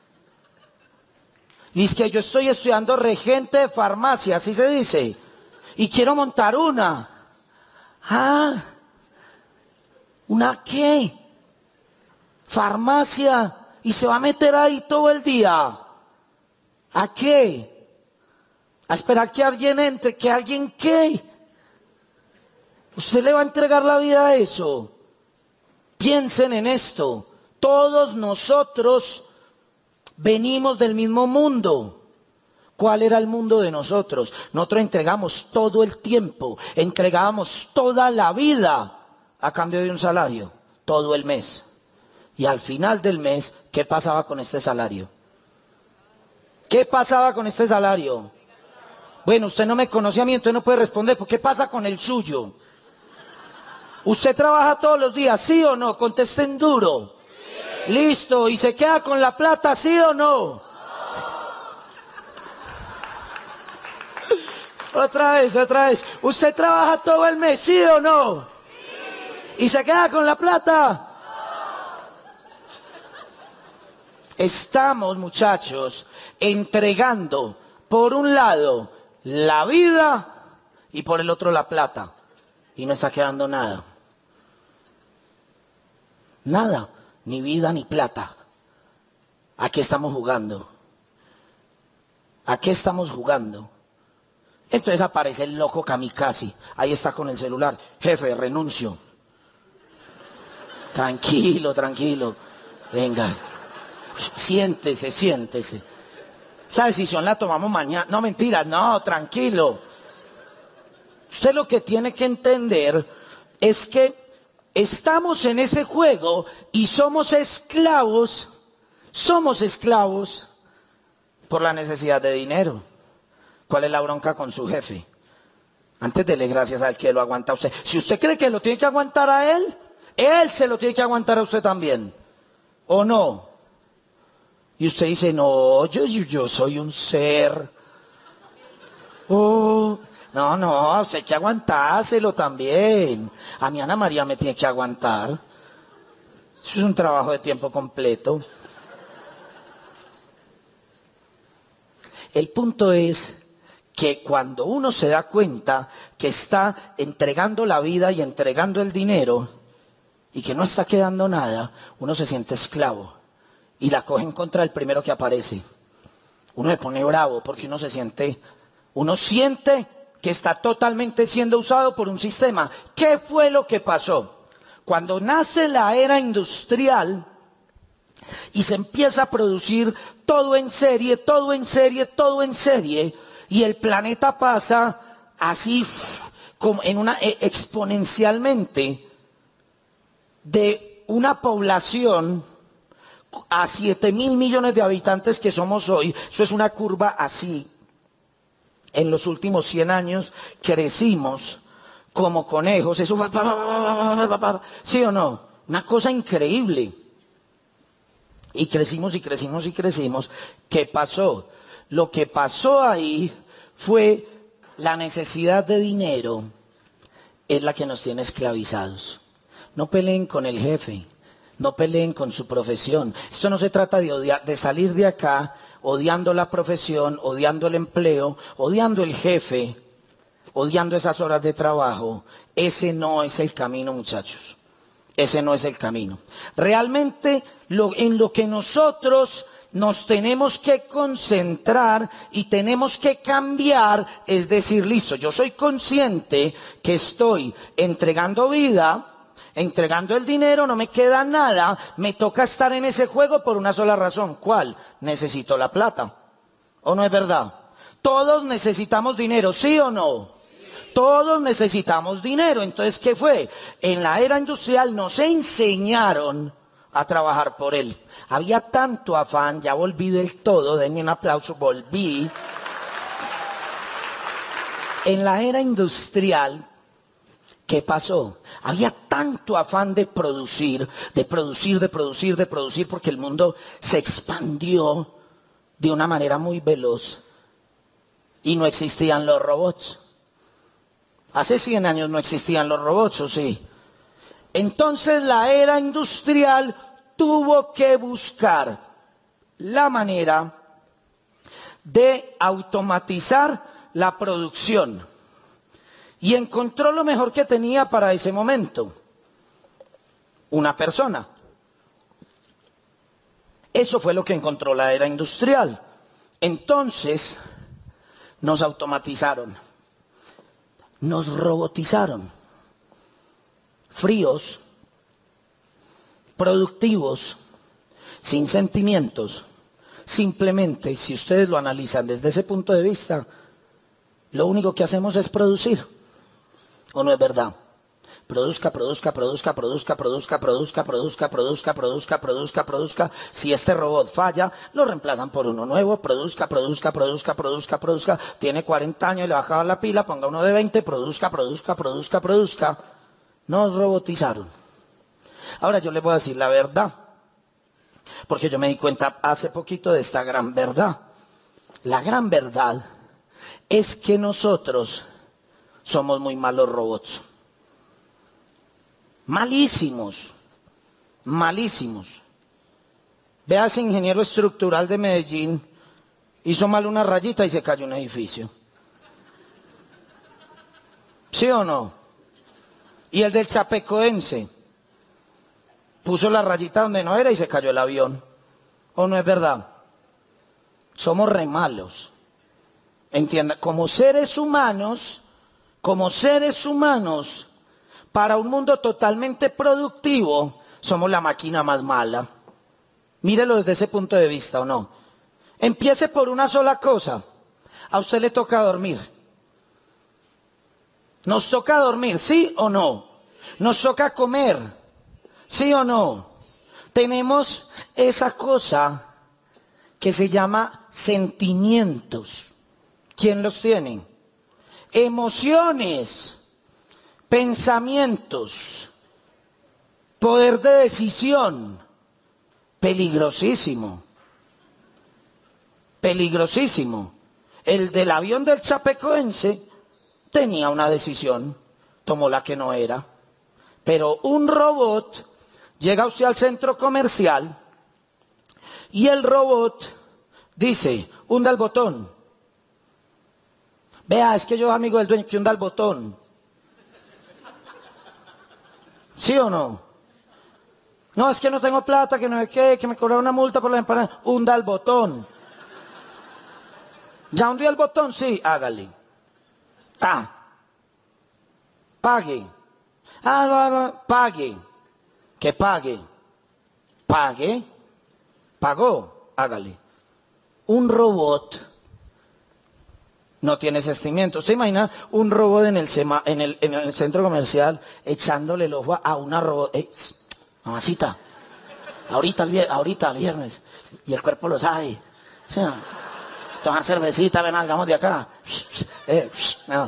Y es que yo estoy estudiando regente de farmacia, así se dice, y quiero montar una. Ah, ¿una qué? Farmacia. Y se va a meter ahí todo el día. ¿A qué? A esperar que alguien entre, que alguien qué. ¿Usted le va a entregar la vida a eso? Piensen en esto. Todos nosotros venimos del mismo mundo. ¿Cuál era el mundo de nosotros? Nosotros entregamos todo el tiempo, entregábamos toda la vida a cambio de un salario, todo el mes. Y al final del mes, ¿qué pasaba con este salario? ¿Qué pasaba con este salario? Bueno, usted no me conoce a mí, entonces no puede responder, ¿por qué pasa con el suyo? ¿Usted trabaja todos los días, sí o no? Contesten duro. Sí. Listo, ¿y se queda con la plata, sí o no? Otra vez, otra vez. ¿Usted trabaja todo el mes, sí o no? Sí. ¿Y se queda con la plata? No. Estamos, muchachos, entregando, por un lado, la vida y por el otro la plata. Y no está quedando nada. Nada, ni vida ni plata. ¿A qué estamos jugando? ¿A qué estamos jugando? Entonces aparece el loco kamikaze, ahí está con el celular, jefe, renuncio. Tranquilo, tranquilo, venga, siéntese, siéntese. Esa decisión la tomamos mañana, no mentiras, no, tranquilo. Usted lo que tiene que entender es que estamos en ese juego y somos esclavos, somos esclavos por la necesidad de dinero. ¿Cuál es la bronca con su jefe? Antes dele gracias al que lo aguanta a usted. Si usted cree que lo tiene que aguantar a él, él se lo tiene que aguantar a usted también. ¿O no? Y usted dice, no, yo, yo, yo soy un ser. Oh, no, no, usted hay que aguantárselo también. A mí Ana María me tiene que aguantar. Eso es un trabajo de tiempo completo. El punto es que cuando uno se da cuenta que está entregando la vida y entregando el dinero y que no está quedando nada, uno se siente esclavo y la cogen contra el primero que aparece. Uno se pone bravo porque uno se siente, uno siente que está totalmente siendo usado por un sistema. ¿Qué fue lo que pasó? Cuando nace la era industrial y se empieza a producir todo en serie, todo en serie, todo en serie, y el planeta pasa así como en una exponencialmente de una población a siete mil millones de habitantes que somos hoy. Eso es una curva así. En los últimos cien años crecimos como conejos. Eso va, ¿sí o no? Una cosa increíble. Y crecimos y crecimos y crecimos. ¿Qué pasó? Lo que pasó ahí fue la necesidad de dinero, es la que nos tiene esclavizados. No peleen con el jefe, no peleen con su profesión. Esto no se trata de, odiar, de salir de acá odiando la profesión, odiando el empleo, odiando el jefe, odiando esas horas de trabajo. Ese no es el camino, muchachos. Ese no es el camino. Realmente lo, en lo que nosotros nos tenemos que concentrar y tenemos que cambiar, es decir, listo, yo soy consciente que estoy entregando vida, entregando el dinero, no me queda nada, me toca estar en ese juego por una sola razón. ¿Cuál? Necesito la plata. ¿O no es verdad? Todos necesitamos dinero, ¿sí o no? Todos necesitamos dinero. Entonces, ¿qué fue? En la era industrial nos enseñaron a trabajar por él. Había tanto afán, ya volví del todo, denme un aplauso, volví. En la era industrial, ¿qué pasó? Había tanto afán de producir, de producir, de producir, de producir, porque el mundo se expandió de una manera muy veloz y no existían los robots. Hace cien años no existían los robots, ¿o sí? Entonces la era industrial tuvo que buscar la manera de automatizar la producción. Y encontró lo mejor que tenía para ese momento. Una persona. Eso fue lo que encontró la era industrial. Entonces, nos automatizaron. Nos robotizaron. Fríos, productivos, sin sentimientos. Simplemente, si ustedes lo analizan desde ese punto de vista, lo único que hacemos es producir. ¿O no es verdad? Produzca, produzca, produzca, produzca, produzca, produzca, produzca, produzca, produzca, produzca, produzca. Si este robot falla, lo reemplazan por uno nuevo. Produzca, produzca, produzca, produzca, produzca. Tiene cuarenta años y le bajaba la pila, ponga uno de veinte, produzca, produzca, produzca, produzca. Nos robotizaron. Ahora yo les voy a decir la verdad, porque yo me di cuenta hace poquito de esta gran verdad. La gran verdad es que nosotros somos muy malos robots. Malísimos. Malísimos. Vea, ese ingeniero estructural de Medellín hizo mal una rayita y se cayó un edificio. ¿Sí o no? Y el del Chapecoense puso la rayita donde no era y se cayó el avión. ¿O no es verdad? Somos re malos. Entienda, como seres humanos, como seres humanos, para un mundo totalmente productivo, somos la máquina más mala. Mírelo desde ese punto de vista, ¿o no? Empiece por una sola cosa. A usted le toca dormir. Nos toca dormir, ¿sí o no? Nos toca comer, ¿sí o no? Tenemos esa cosa que se llama sentimientos. ¿Quién los tiene? Emociones, pensamientos, poder de decisión. Peligrosísimo. Peligrosísimo. El del avión del Chapecoense tenía una decisión, tomó la que no era. Pero un robot, llega usted al centro comercial y el robot dice, hunda el botón. Vea, es que yo amigo del dueño, que hunda el botón. ¿Sí o no? No, es que no tengo plata, que no sé qué, que me cobraron una multa por la empanada. Hunda el botón. ¿Ya hundió el botón? Sí, hágale. Ta. Pague. Ah, no, no, pague. Que pague. Pague. Pagó. Hágale. Un robot no tiene sentimiento. ¿Usted imagina un robot en el, sema, en, el, en el centro comercial echándole el ojo a una robot? Eh, mamacita, ahorita el, viernes, ahorita el viernes. Y el cuerpo lo sabe. O sea, tomar cervecita, ven, hagamos de acá. Eh, no.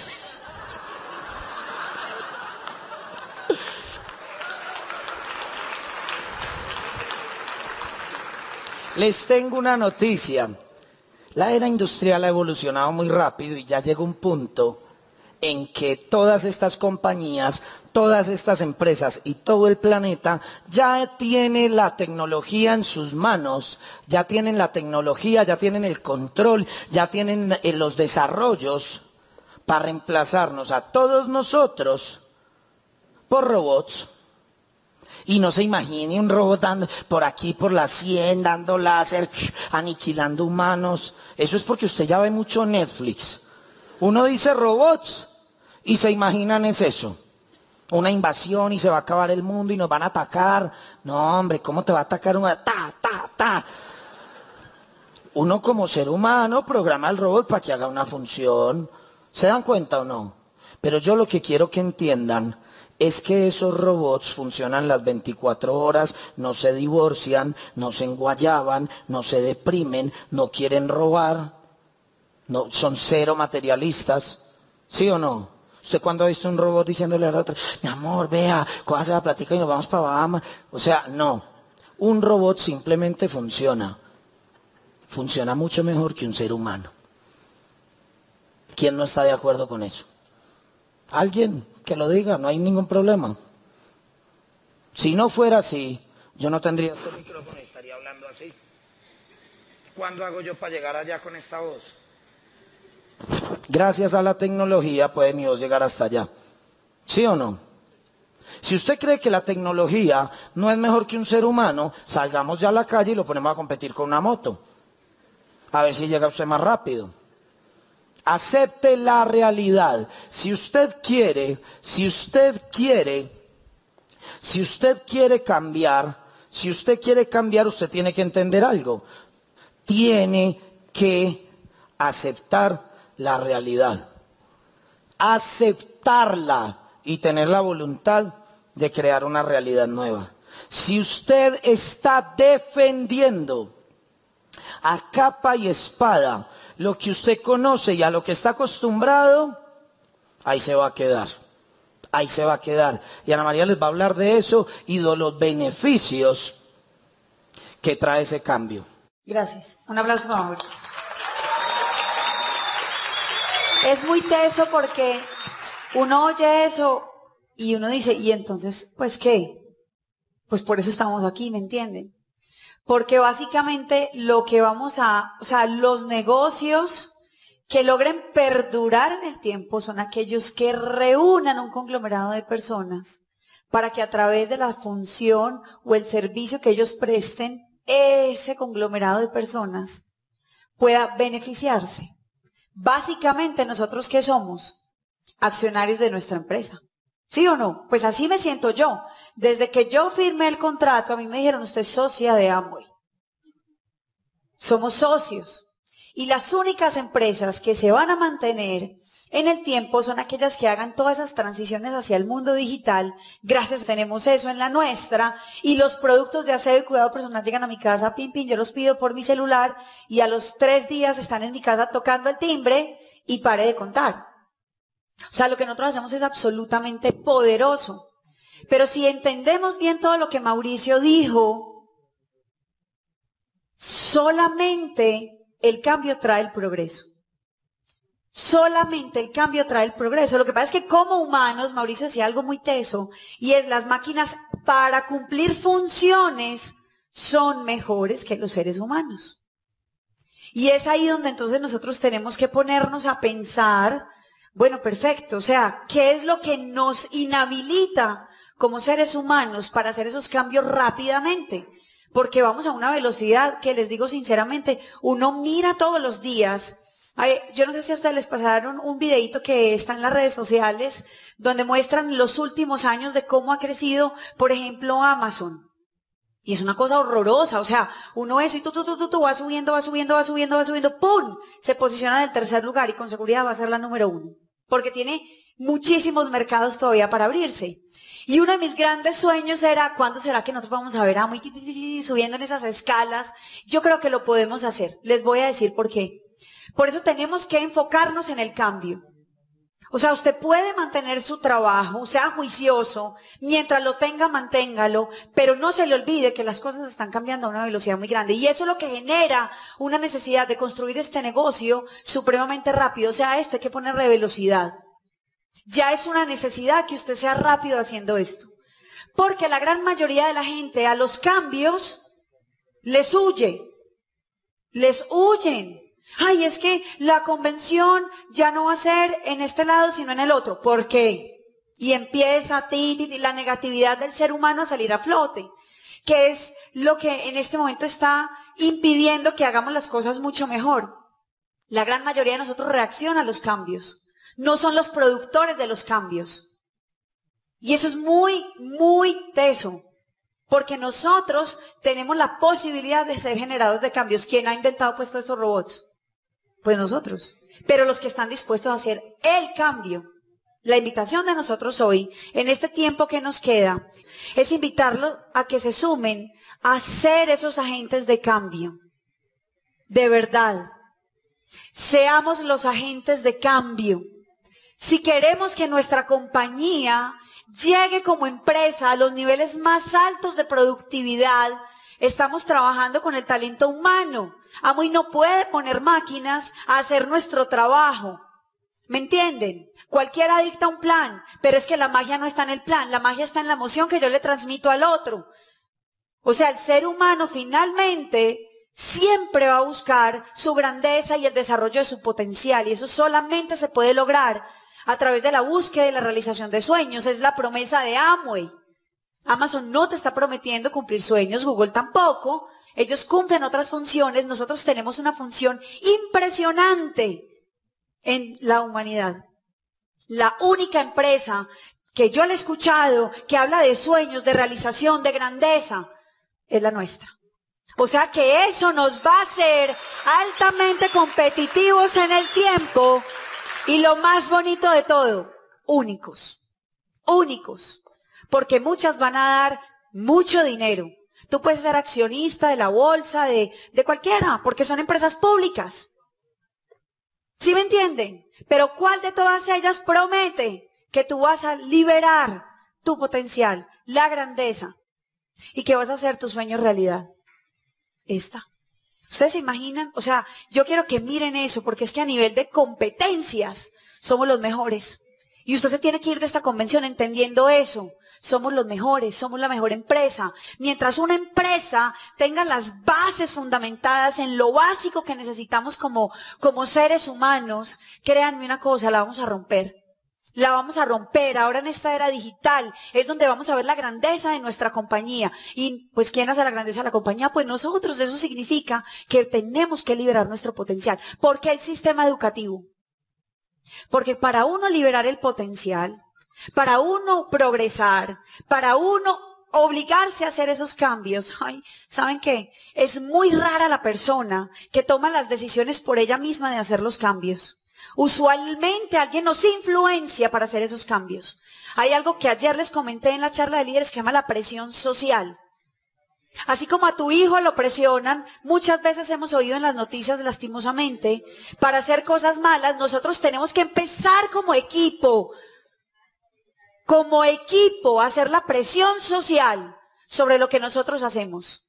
Les tengo una noticia. La era industrial ha evolucionado muy rápido y ya llega un punto en que todas estas compañías, todas estas empresas y todo el planeta ya tiene la tecnología en sus manos, ya tienen la tecnología, ya tienen el control, ya tienen los desarrollos para reemplazarnos a todos nosotros por robots. Y no se imagine un robot dando por aquí, por la cien, dando láser, aniquilando humanos. Eso es porque usted ya ve mucho Netflix. Uno dice robots y se imaginan es eso. Una invasión y se va a acabar el mundo y nos van a atacar. No, hombre, ¿cómo te va a atacar una? Ta, ta, ta. Uno como ser humano programa al robot para que haga una función. ¿Se dan cuenta o no? Pero yo lo que quiero que entiendan es que esos robots funcionan las veinticuatro horas, no se divorcian, no se enguayaban, no se deprimen, no quieren robar, no, son cero materialistas. ¿Sí o no? ¿Usted cuando ha visto un robot diciéndole al otro, mi amor, vea, cójase la platica y nos vamos para Bahamas? O sea, no. Un robot simplemente funciona. Funciona mucho mejor que un ser humano. ¿Quién no está de acuerdo con eso? ¿Alguien? Que lo diga, no hay ningún problema. Si no fuera así, yo no tendría este micrófono y estaría hablando así. ¿Cuándo hago yo para llegar allá con esta voz? Gracias a la tecnología puede mi voz llegar hasta allá. ¿Sí o no? Si usted cree que la tecnología no es mejor que un ser humano, salgamos ya a la calle y lo ponemos a competir con una moto. A ver si llega usted más rápido. Acepte la realidad. Si usted quiere, si usted quiere, si usted quiere cambiar, si usted quiere cambiar, usted tiene que entender algo. Tiene que aceptar la realidad. Aceptarla y tener la voluntad de crear una realidad nueva. Si usted está defendiendo a capa y espada lo que usted conoce y a lo que está acostumbrado, ahí se va a quedar, ahí se va a quedar. Y Ana María les va a hablar de eso y de los beneficios que trae ese cambio. Gracias. Un aplauso para Mauricio. Es muy teso porque uno oye eso y uno dice, ¿y entonces, pues qué? Pues por eso estamos aquí, ¿me entienden? Porque básicamente lo que vamos a, o sea, los negocios que logren perdurar en el tiempo son aquellos que reúnan un conglomerado de personas para que a través de la función o el servicio que ellos presten, ese conglomerado de personas pueda beneficiarse. Básicamente, ¿nosotros qué somos? Accionarios de nuestra empresa. ¿Sí o no? Pues así me siento yo. Desde que yo firmé el contrato, a mí me dijeron, usted es socia de Amway. Somos socios. Y las únicas empresas que se van a mantener en el tiempo son aquellas que hagan todas esas transiciones hacia el mundo digital. Gracias, tenemos eso en la nuestra. Y los productos de aseo y cuidado personal llegan a mi casa, pim, pim, yo los pido por mi celular y a los tres días están en mi casa tocando el timbre y pare de contar. O sea, lo que nosotros hacemos es absolutamente poderoso. Pero si entendemos bien todo lo que Mauricio dijo, solamente el cambio trae el progreso. Solamente el cambio trae el progreso. Lo que pasa es que como humanos, Mauricio decía algo muy teso, y es las máquinas para cumplir funciones son mejores que los seres humanos. Y es ahí donde entonces nosotros tenemos que ponernos a pensar, bueno, perfecto, o sea, ¿qué es lo que nos inhabilita como seres humanos para hacer esos cambios rápidamente? Porque vamos a una velocidad que, les digo sinceramente, uno mira todos los días. Ay, yo no sé si a ustedes les pasaron un videito que está en las redes sociales donde muestran los últimos años de cómo ha crecido, por ejemplo, Amazon. Y es una cosa horrorosa, o sea, uno eso y tú, tú, tú, tú, tú, va subiendo, va subiendo, va subiendo, va subiendo, ¡pum! Se posiciona en el tercer lugar y con seguridad va a ser la número uno. Porque tiene muchísimos mercados todavía para abrirse. Y uno de mis grandes sueños era, ¿cuándo será que nosotros vamos a ver a Amway subiendo en esas escalas? Yo creo que lo podemos hacer. Les voy a decir por qué. Por eso tenemos que enfocarnos en el cambio. O sea, usted puede mantener su trabajo, sea juicioso, mientras lo tenga, manténgalo, pero no se le olvide que las cosas están cambiando a una velocidad muy grande. Y eso es lo que genera una necesidad de construir este negocio supremamente rápido. O sea, esto hay que ponerle velocidad. Ya es una necesidad que usted sea rápido haciendo esto. Porque la gran mayoría de la gente a los cambios les huye. Les huyen. Ay, es que la convención ya no va a ser en este lado, sino en el otro. ¿Por qué? Y empieza ti, ti, ti, la negatividad del ser humano a salir a flote, que es lo que en este momento está impidiendo que hagamos las cosas mucho mejor. La gran mayoría de nosotros reacciona a los cambios. No son los productores de los cambios. Y eso es muy, muy teso. Porque nosotros tenemos la posibilidad de ser generadores de cambios. ¿Quién ha inventado pues todos estos robots? Pues nosotros. Pero los que están dispuestos a hacer el cambio. La invitación de nosotros hoy, en este tiempo que nos queda, es invitarlos a que se sumen a ser esos agentes de cambio. De verdad. Seamos los agentes de cambio. Si queremos que nuestra compañía llegue como empresa a los niveles más altos de productividad, estamos trabajando con el talento humano. Amway no puede poner máquinas a hacer nuestro trabajo. ¿Me entienden? Cualquiera dicta un plan, pero es que la magia no está en el plan, la magia está en la emoción que yo le transmito al otro. O sea, el ser humano finalmente siempre va a buscar su grandeza y el desarrollo de su potencial, y eso solamente se puede lograr a través de la búsqueda y la realización de sueños. Es la promesa de Amway. Amazon no te está prometiendo cumplir sueños, Google tampoco. Ellos cumplen otras funciones, nosotros tenemos una función impresionante en la humanidad. La única empresa que yo le he escuchado que habla de sueños, de realización, de grandeza, es la nuestra. O sea que eso nos va a hacer altamente competitivos en el tiempo y lo más bonito de todo, únicos, únicos. Porque muchas van a dar mucho dinero. Tú puedes ser accionista de la bolsa, de, de cualquiera, porque son empresas públicas. ¿Sí me entienden? Pero ¿cuál de todas ellas promete que tú vas a liberar tu potencial, la grandeza, y que vas a hacer tus sueños realidad? Esta. ¿Ustedes se imaginan? O sea, yo quiero que miren eso, porque es que a nivel de competencias somos los mejores. Y usted se tiene que ir de esta convención entendiendo eso. Somos los mejores, somos la mejor empresa. Mientras una empresa tenga las bases fundamentadas en lo básico que necesitamos como, como seres humanos, créanme una cosa, la vamos a romper. La vamos a romper. Ahora en esta era digital es donde vamos a ver la grandeza de nuestra compañía. Y pues ¿quién hace la grandeza de la compañía? Pues nosotros. Eso significa que tenemos que liberar nuestro potencial. ¿Por qué el sistema educativo? Porque para uno liberar el potencial, para uno progresar, para uno obligarse a hacer esos cambios, ay, ¿saben qué? Es muy rara la persona que toma las decisiones por ella misma de hacer los cambios. Usualmente alguien nos influencia para hacer esos cambios. Hay algo que ayer les comenté en la charla de líderes que se llama la presión social. Así como a tu hijo lo presionan, muchas veces hemos oído en las noticias lastimosamente, para hacer cosas malas, nosotros tenemos que empezar como equipo, como equipo, a hacer la presión social sobre lo que nosotros hacemos.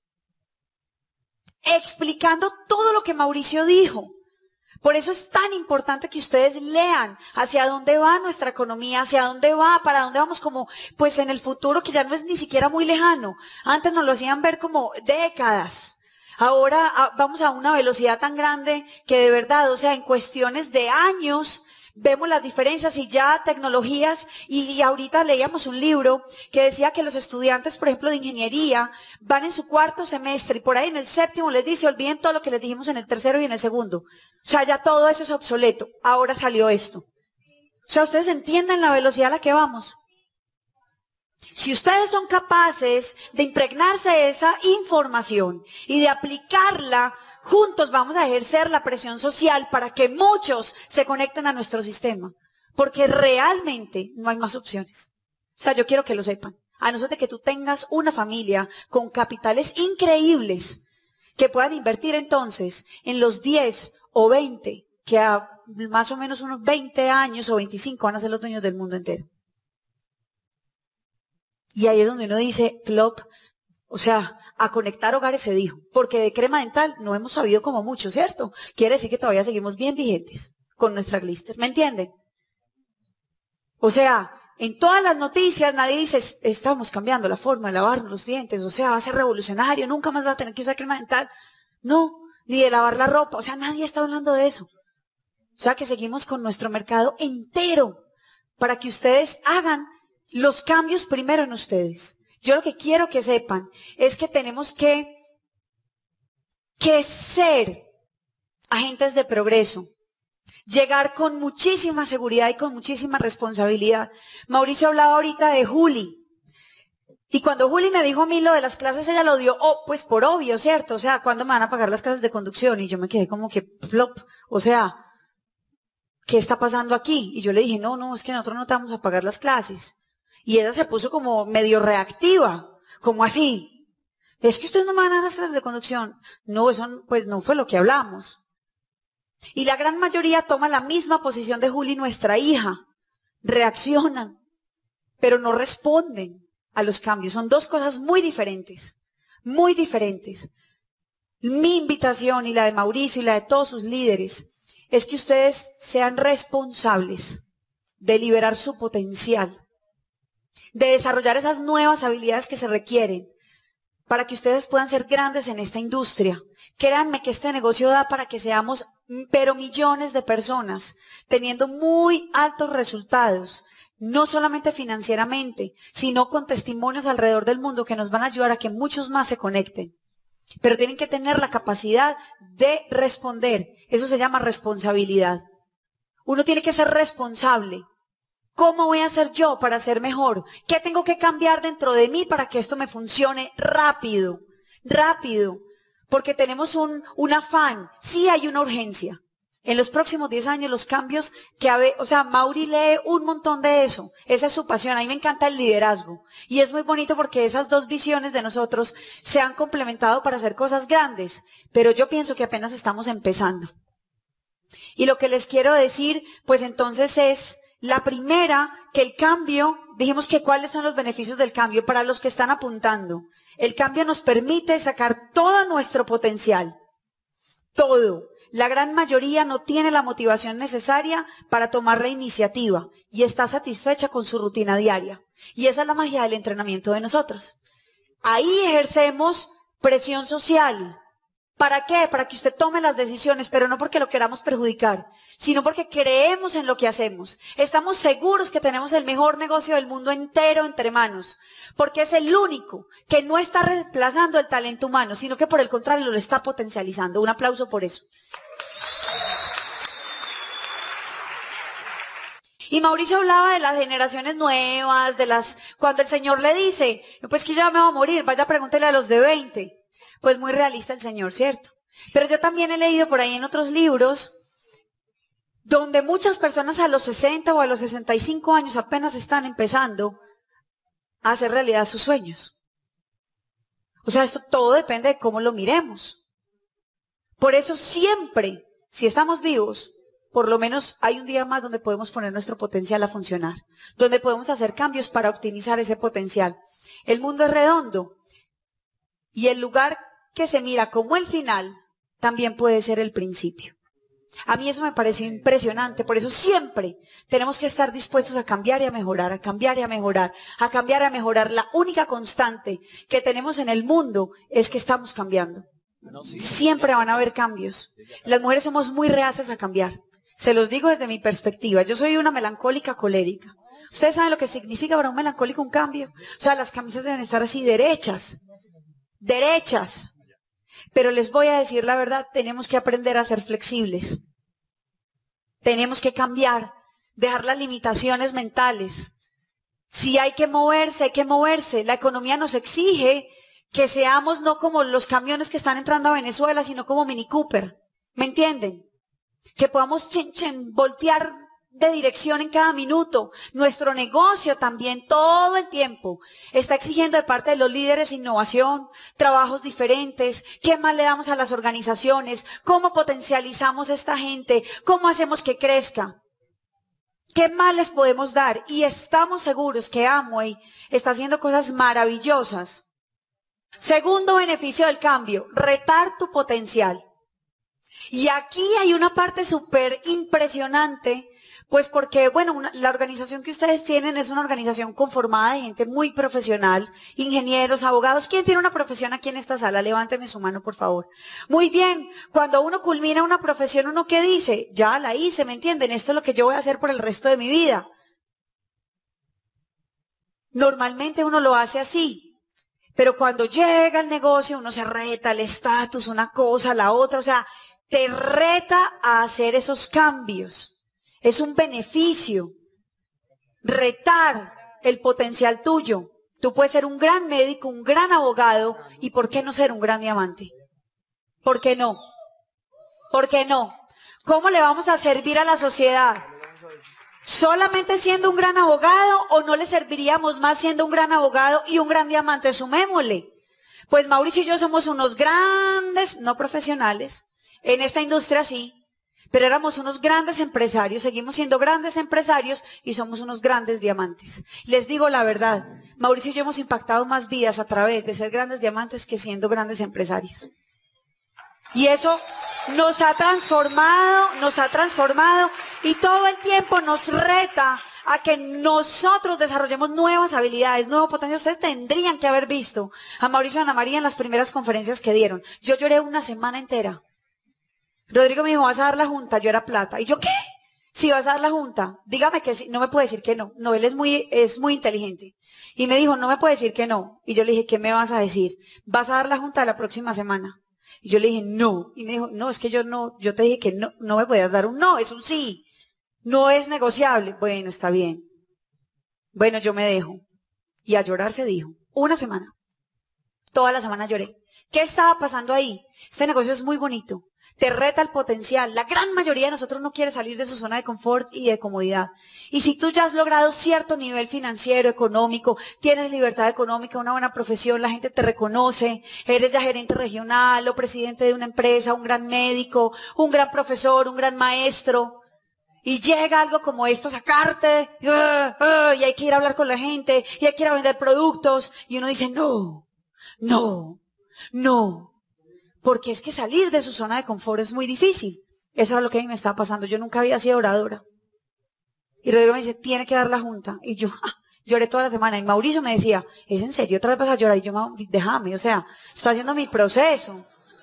Explicando todo lo que Mauricio dijo. Por eso es tan importante que ustedes lean hacia dónde va nuestra economía, hacia dónde va, para dónde vamos como, pues en el futuro que ya no es ni siquiera muy lejano. Antes nos lo hacían ver como décadas. Ahora a, vamos a una velocidad tan grande que de verdad, o sea, en cuestiones de años, vemos las diferencias y ya tecnologías, y, y ahorita leíamos un libro que decía que los estudiantes, por ejemplo, de ingeniería, van en su cuarto semestre y por ahí en el séptimo les dice, olviden todo lo que les dijimos en el tercero y en el segundo. O sea, ya todo eso es obsoleto. Ahora salió esto. O sea, ustedes entienden la velocidad a la que vamos. Si ustedes son capaces de impregnarse de esa información y de aplicarla, juntos vamos a ejercer la presión social para que muchos se conecten a nuestro sistema. Porque realmente no hay más opciones. O sea, yo quiero que lo sepan. A no ser de que tú tengas una familia con capitales increíbles que puedan invertir entonces en los diez o veinte, que a más o menos unos veinte años o veinticinco van a ser los dueños del mundo entero. Y ahí es donde uno dice, plop, o sea, a conectar hogares se dijo, porque de crema dental no hemos sabido como mucho, ¿cierto? Quiere decir que todavía seguimos bien vigentes con nuestra glister, ¿me entienden? O sea, en todas las noticias nadie dice, estamos cambiando la forma de lavarnos los dientes, o sea, va a ser revolucionario, nunca más va a tener que usar crema dental. No, ni de lavar la ropa, o sea, nadie está hablando de eso. O sea, que seguimos con nuestro mercado entero para que ustedes hagan los cambios primero en ustedes. Yo lo que quiero que sepan es que tenemos que, que ser agentes de progreso, llegar con muchísima seguridad y con muchísima responsabilidad. Mauricio hablaba ahorita de Juli. Y cuando Juli me dijo a mí lo de las clases, ella lo dio, oh, pues por obvio, ¿cierto? O sea, ¿cuándo me van a pagar las clases de conducción? Y yo me quedé como que flop, o sea, ¿qué está pasando aquí? Y yo le dije, no, no, es que nosotros no te vamos a pagar las clases. Y ella se puso como medio reactiva, como así. Es que ustedes no me van a dar las clases de conducción. No, eso pues no fue lo que hablamos. Y la gran mayoría toma la misma posición de Juli, nuestra hija. Reaccionan, pero no responden a los cambios. Son dos cosas muy diferentes, muy diferentes. Mi invitación y la de Mauricio y la de todos sus líderes es que ustedes sean responsables de liberar su potencial, de desarrollar esas nuevas habilidades que se requieren para que ustedes puedan ser grandes en esta industria. Créanme que este negocio da para que seamos, pero millones de personas, teniendo muy altos resultados, no solamente financieramente, sino con testimonios alrededor del mundo que nos van a ayudar a que muchos más se conecten. Pero tienen que tener la capacidad de responder. Eso se llama responsabilidad. Uno tiene que ser responsable. ¿Cómo voy a hacer yo para ser mejor? ¿Qué tengo que cambiar dentro de mí para que esto me funcione rápido? Rápido. Porque tenemos un, un afán. Sí hay una urgencia. En los próximos diez años los cambios que habe, o sea, Mauri lee un montón de eso. Esa es su pasión. A mí me encanta el liderazgo. Y es muy bonito porque esas dos visiones de nosotros se han complementado para hacer cosas grandes. Pero yo pienso que apenas estamos empezando. Y lo que les quiero decir, pues entonces es... La primera, que el cambio, dijimos que cuáles son los beneficios del cambio para los que están apuntando. El cambio nos permite sacar todo nuestro potencial. Todo. La gran mayoría no tiene la motivación necesaria para tomar la iniciativa y está satisfecha con su rutina diaria. Y esa es la magia del entrenamiento de nosotros. Ahí ejercemos presión social. ¿Para qué? Para que usted tome las decisiones, pero no porque lo queramos perjudicar, sino porque creemos en lo que hacemos. Estamos seguros que tenemos el mejor negocio del mundo entero entre manos, porque es el único que no está reemplazando el talento humano, sino que por el contrario lo está potencializando. Un aplauso por eso. Y Mauricio hablaba de las generaciones nuevas, de las, cuando el Señor le dice, pues que yo ya me voy a morir, vaya pregúntele a los de veinte. Pues muy realista el Señor, ¿cierto? Pero yo también he leído por ahí en otros libros donde muchas personas a los sesenta o a los sesenta y cinco años apenas están empezando a hacer realidad sus sueños. O sea, esto todo depende de cómo lo miremos. Por eso siempre, si estamos vivos, por lo menos hay un día más donde podemos poner nuestro potencial a funcionar, donde podemos hacer cambios para optimizar ese potencial. El mundo es redondo. Y el lugar que se mira como el final también puede ser el principio. A mí eso me pareció impresionante, por eso siempre tenemos que estar dispuestos a cambiar y a mejorar, a cambiar y a mejorar, a cambiar y a mejorar. La única constante que tenemos en el mundo es que estamos cambiando. Siempre van a haber cambios. Las mujeres somos muy reacias a cambiar. Se los digo desde mi perspectiva. Yo soy una melancólica colérica. ¿Ustedes saben lo que significa para un melancólico un cambio? O sea, las camisas deben estar así derechas. Derechas. Pero les voy a decir la verdad, tenemos que aprender a ser flexibles. Tenemos que cambiar, dejar las limitaciones mentales. Si hay que moverse, hay que moverse. La economía nos exige que seamos no como los camiones que están entrando a Venezuela, sino como Mini Cooper. ¿Me entienden? Que podamos chen, chen, voltear de dirección en cada minuto. Nuestro negocio también todo el tiempo está exigiendo de parte de los líderes innovación, trabajos diferentes, qué más le damos a las organizaciones, cómo potencializamos a esta gente, cómo hacemos que crezca, qué más les podemos dar. Y estamos seguros que Amway está haciendo cosas maravillosas. Segundo beneficio del cambio, retar tu potencial. Y aquí hay una parte súper impresionante, pues porque, bueno, una, la organización que ustedes tienen es una organización conformada de gente muy profesional, ingenieros, abogados. ¿Quién tiene una profesión aquí en esta sala? Levánteme su mano, por favor. Muy bien, cuando uno culmina una profesión, ¿uno qué dice? Ya la hice, ¿me entienden? Esto es lo que yo voy a hacer por el resto de mi vida. Normalmente uno lo hace así, pero cuando llega el negocio, uno se reta el estatus, una cosa, la otra, o sea, te reta a hacer esos cambios. Es un beneficio. Retar el potencial tuyo. Tú puedes ser un gran médico, un gran abogado, y ¿por qué no ser un gran diamante? ¿Por qué no? ¿Por qué no? ¿Cómo le vamos a servir a la sociedad? ¿Solamente siendo un gran abogado o no le serviríamos más siendo un gran abogado y un gran diamante? Sumémosle. Pues Mauricio y yo somos unos grandes, no profesionales, en esta industria sí, pero éramos unos grandes empresarios, seguimos siendo grandes empresarios y somos unos grandes diamantes. Les digo la verdad, Mauricio y yo hemos impactado más vidas a través de ser grandes diamantes que siendo grandes empresarios. Y eso nos ha transformado, nos ha transformado y todo el tiempo nos reta a que nosotros desarrollemos nuevas habilidades, nuevo potencial. Ustedes tendrían que haber visto a Mauricio y Ana María en las primeras conferencias que dieron. Yo lloré una semana entera. Rodrigo me dijo, ¿vas a dar la junta? Yo era plata. ¿Y yo qué? Si vas a dar la junta, dígame que sí. No me puede decir que no. No, él es muy, es muy inteligente. Y me dijo, no me puede decir que no. Y yo le dije, ¿qué me vas a decir? ¿Vas a dar la junta la próxima semana? Y yo le dije, no. Y me dijo, no, es que yo no, yo te dije que no, no me podías dar un no, es un sí. No es negociable. Bueno, está bien. Bueno, yo me dejo. Y a llorar se dijo. Una semana. Toda la semana lloré. ¿Qué estaba pasando ahí? Este negocio es muy bonito. Te reta el potencial. La gran mayoría de nosotros no quiere salir de su zona de confort y de comodidad. Y si tú ya has logrado cierto nivel financiero, económico, tienes libertad económica, una buena profesión, la gente te reconoce, eres ya gerente regional o presidente de una empresa, un gran médico, un gran profesor, un gran maestro, y llega algo como esto a sacarte, uh, uh, y hay que ir a hablar con la gente, y hay que ir a vender productos, y uno dice, no, no, no. Porque es que salir de su zona de confort es muy difícil. Eso era lo que a mí me estaba pasando. Yo nunca había sido oradora. Y Rodrigo me dice, tiene que dar la junta. Y yo ah, lloré toda la semana. Y Mauricio me decía, ¿es en serio? ¿Otra vez vas a llorar? Y yo, déjame, o sea, estoy haciendo mi proceso.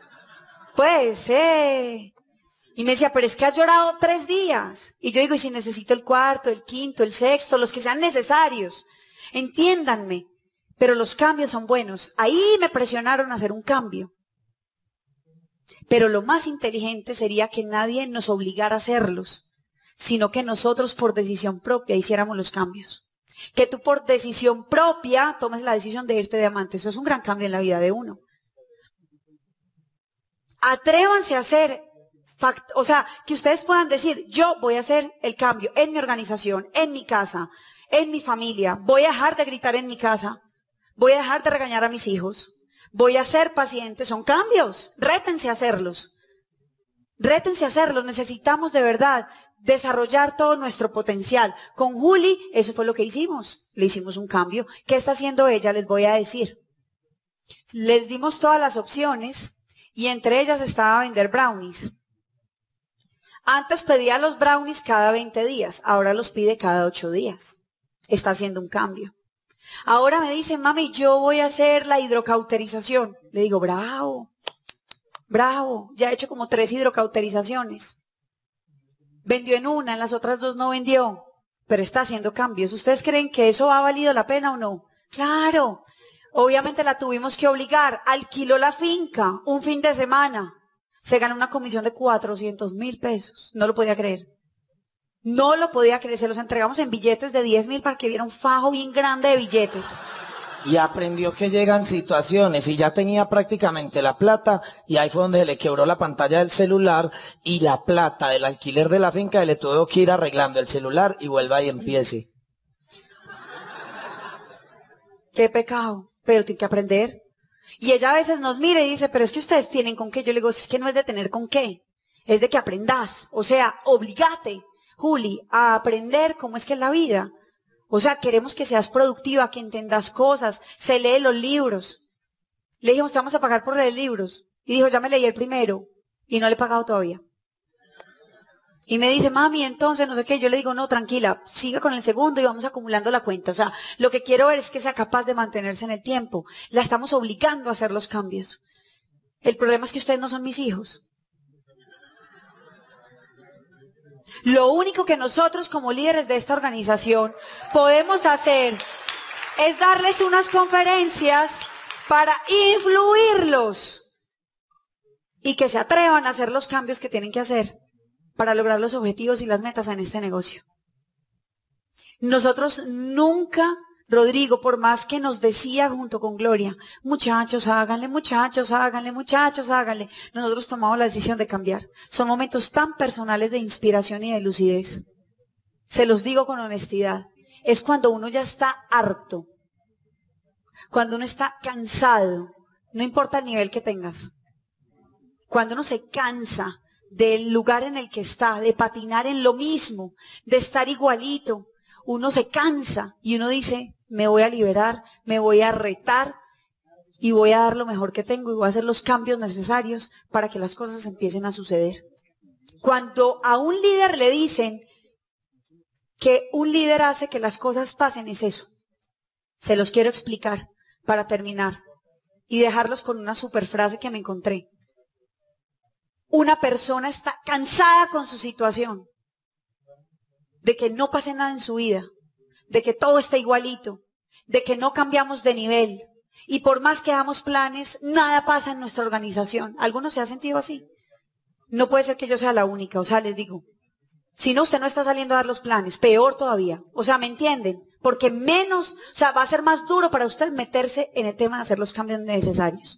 Pues, eh. Y me decía, pero es que has llorado tres días. Y yo digo, ¿y si necesito el cuarto, el quinto, el sexto, los que sean necesarios? Entiéndanme. Pero los cambios son buenos. Ahí me presionaron a hacer un cambio. Pero lo más inteligente sería que nadie nos obligara a hacerlos, sino que nosotros por decisión propia hiciéramos los cambios. Que tú por decisión propia tomes la decisión de irte diamante. Eso es un gran cambio en la vida de uno. Atrévanse a hacer, o sea, que ustedes puedan decir, yo voy a hacer el cambio en mi organización, en mi casa, en mi familia. Voy a dejar de gritar en mi casa. Voy a dejar de regañar a mis hijos. Voy a ser paciente, son cambios, rétense a hacerlos, rétense a hacerlos, necesitamos de verdad desarrollar todo nuestro potencial. Con Juli, eso fue lo que hicimos, le hicimos un cambio. ¿Qué está haciendo ella? Les voy a decir. Les dimos todas las opciones y entre ellas estaba vender brownies. Antes pedía los brownies cada veinte días, ahora los pide cada ocho días. Está haciendo un cambio. Ahora me dicen, mami, yo voy a hacer la hidrocauterización. Le digo, bravo. Bravo, ya ha hecho como tres hidrocauterizaciones. Vendió en una, en las otras dos no vendió, pero está haciendo cambios. ¿Ustedes creen que eso ha valido la pena o no? Claro, obviamente la tuvimos que obligar. Alquiló la finca un fin de semana. Se ganó una comisión de cuatrocientos mil pesos. No lo podía creer. No lo podía creer. Se los entregamos en billetes de diez mil para que viera un fajo bien grande de billetes. Y aprendió que llegan situaciones y ya tenía prácticamente la plata y ahí fue donde se le quebró la pantalla del celular y la plata del alquiler de la finca y le tuvo que ir arreglando el celular y vuelva y empiece. Qué pecado, pero tiene que aprender. Y ella a veces nos mira y dice, pero es que ustedes tienen con qué. Yo le digo, es que no es de tener con qué, es de que aprendas. O sea, obligate, Juli, a aprender cómo es que es la vida. O sea, queremos que seas productiva, que entendas cosas, se lee los libros. Le dijimos, te vamos a pagar por leer libros. Y dijo, ya me leí el primero y no le he pagado todavía. Y me dice, mami, entonces no sé qué. Yo le digo, no, tranquila, siga con el segundo y vamos acumulando la cuenta. O sea, lo que quiero ver es que sea capaz de mantenerse en el tiempo. La estamos obligando a hacer los cambios. El problema es que ustedes no son mis hijos. Lo único que nosotros como líderes de esta organización podemos hacer es darles unas conferencias para influirlos y que se atrevan a hacer los cambios que tienen que hacer para lograr los objetivos y las metas en este negocio. Nosotros nunca, Rodrigo, por más que nos decía junto con Gloria, muchachos, háganle, muchachos, háganle, muchachos, háganle, nosotros tomamos la decisión de cambiar. Son momentos tan personales de inspiración y de lucidez. Se los digo con honestidad. Es cuando uno ya está harto, cuando uno está cansado, no importa el nivel que tengas. Cuando uno se cansa del lugar en el que está, de patinar en lo mismo, de estar igualito, uno se cansa y uno dice, me voy a liberar, me voy a retar y voy a dar lo mejor que tengo y voy a hacer los cambios necesarios para que las cosas empiecen a suceder. Cuando a un líder le dicen que un líder hace que las cosas pasen, es eso. Se los quiero explicar para terminar y dejarlos con una super frase que me encontré. Una persona está cansada con su situación, de que no pase nada en su vida, de que todo está igualito, de que no cambiamos de nivel. Y por más que hagamos planes, nada pasa en nuestra organización. ¿Alguno se ha sentido así? No puede ser que yo sea la única, o sea, les digo. Si no, usted no está saliendo a dar los planes, peor todavía. O sea, ¿me entienden? Porque menos, o sea, va a ser más duro para usted meterse en el tema de hacer los cambios necesarios.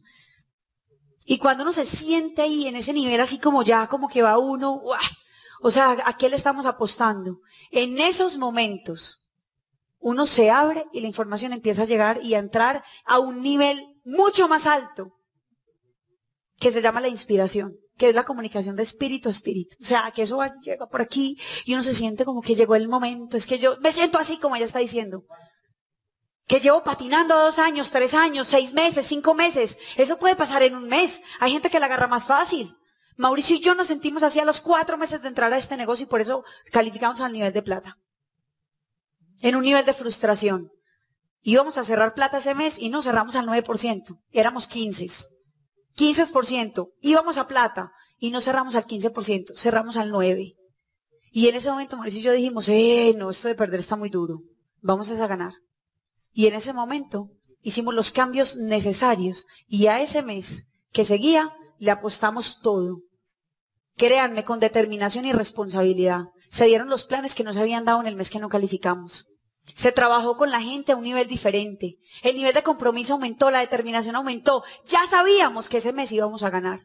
Y cuando uno se siente ahí en ese nivel así como ya, como que va uno, ¡uah! O sea, ¿a qué le estamos apostando? En esos momentos, uno se abre y la información empieza a llegar y a entrar a un nivel mucho más alto, que se llama la inspiración, que es la comunicación de espíritu a espíritu. O sea, que eso va, llega por aquí y uno se siente como que llegó el momento. Es que yo me siento así como ella está diciendo. Que llevo patinando dos años, tres años, seis meses, cinco meses. Eso puede pasar en un mes. Hay gente que la agarra más fácil. Mauricio y yo nos sentimos así a los cuatro meses de entrar a este negocio y por eso calificamos al nivel de plata. En un nivel de frustración. Íbamos a cerrar plata ese mes y no cerramos al nueve por ciento. Éramos quince. quince por ciento. Íbamos a plata y no cerramos al quince por ciento. Cerramos al nueve por ciento. Y en ese momento Mauricio y yo dijimos, eh, no, esto de perder está muy duro. Vamos a ganar. Y en ese momento hicimos los cambios necesarios y a ese mes que seguía le apostamos todo. Créanme, con determinación y responsabilidad. Se dieron los planes que no se habían dado en el mes que no calificamos. Se trabajó con la gente a un nivel diferente. El nivel de compromiso aumentó, la determinación aumentó. Ya sabíamos que ese mes íbamos a ganar.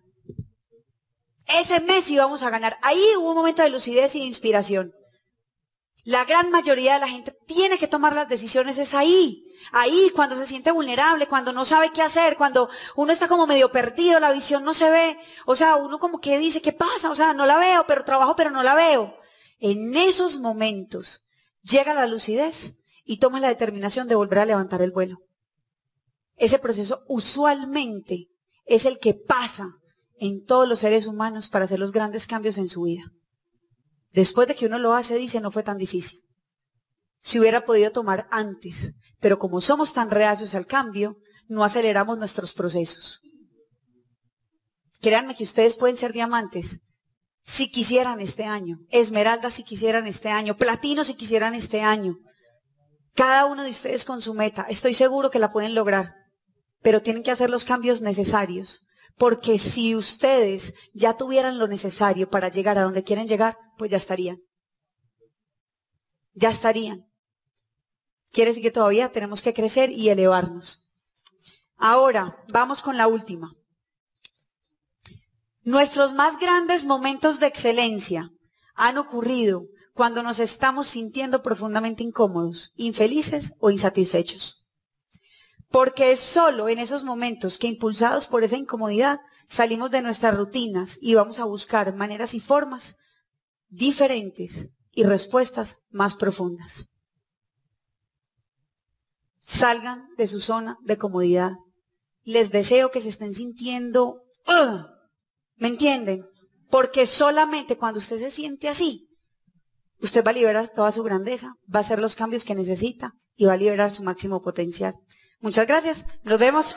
Ese mes íbamos a ganar. Ahí hubo un momento de lucidez y de inspiración. La gran mayoría de la gente tiene que tomar las decisiones es ahí, ahí cuando se siente vulnerable, cuando no sabe qué hacer, cuando uno está como medio perdido, la visión no se ve, o sea, uno como que dice, ¿qué pasa? O sea, no la veo, pero trabajo, pero no la veo. En esos momentos llega la lucidez y toma la determinación de volver a levantar el vuelo. Ese proceso usualmente es el que pasa en todos los seres humanos para hacer los grandes cambios en su vida. Después de que uno lo hace, dice, no fue tan difícil. Si hubiera podido tomar antes, pero como somos tan reacios al cambio, no aceleramos nuestros procesos. Créanme que ustedes pueden ser diamantes si quisieran este año, esmeraldas si quisieran este año, platino si quisieran este año. Cada uno de ustedes con su meta, estoy seguro que la pueden lograr, pero tienen que hacer los cambios necesarios, porque si ustedes ya tuvieran lo necesario para llegar a donde quieren llegar, pues ya estarían. Ya estarían. Quiere decir que todavía tenemos que crecer y elevarnos. Ahora, vamos con la última. Nuestros más grandes momentos de excelencia han ocurrido cuando nos estamos sintiendo profundamente incómodos, infelices o insatisfechos. Porque es solo en esos momentos que, impulsados por esa incomodidad, salimos de nuestras rutinas y vamos a buscar maneras y formas diferentes y respuestas más profundas. Salgan de su zona de comodidad. Les deseo que se estén sintiendo... ¡uh! ¿Me entienden? Porque solamente cuando usted se siente así, usted va a liberar toda su grandeza, va a hacer los cambios que necesita y va a liberar su máximo potencial. Muchas gracias. Nos vemos.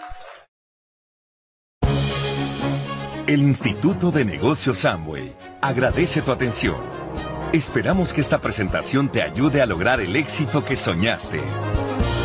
El Instituto de Negocios Amway agradece tu atención. Esperamos que esta presentación te ayude a lograr el éxito que soñaste.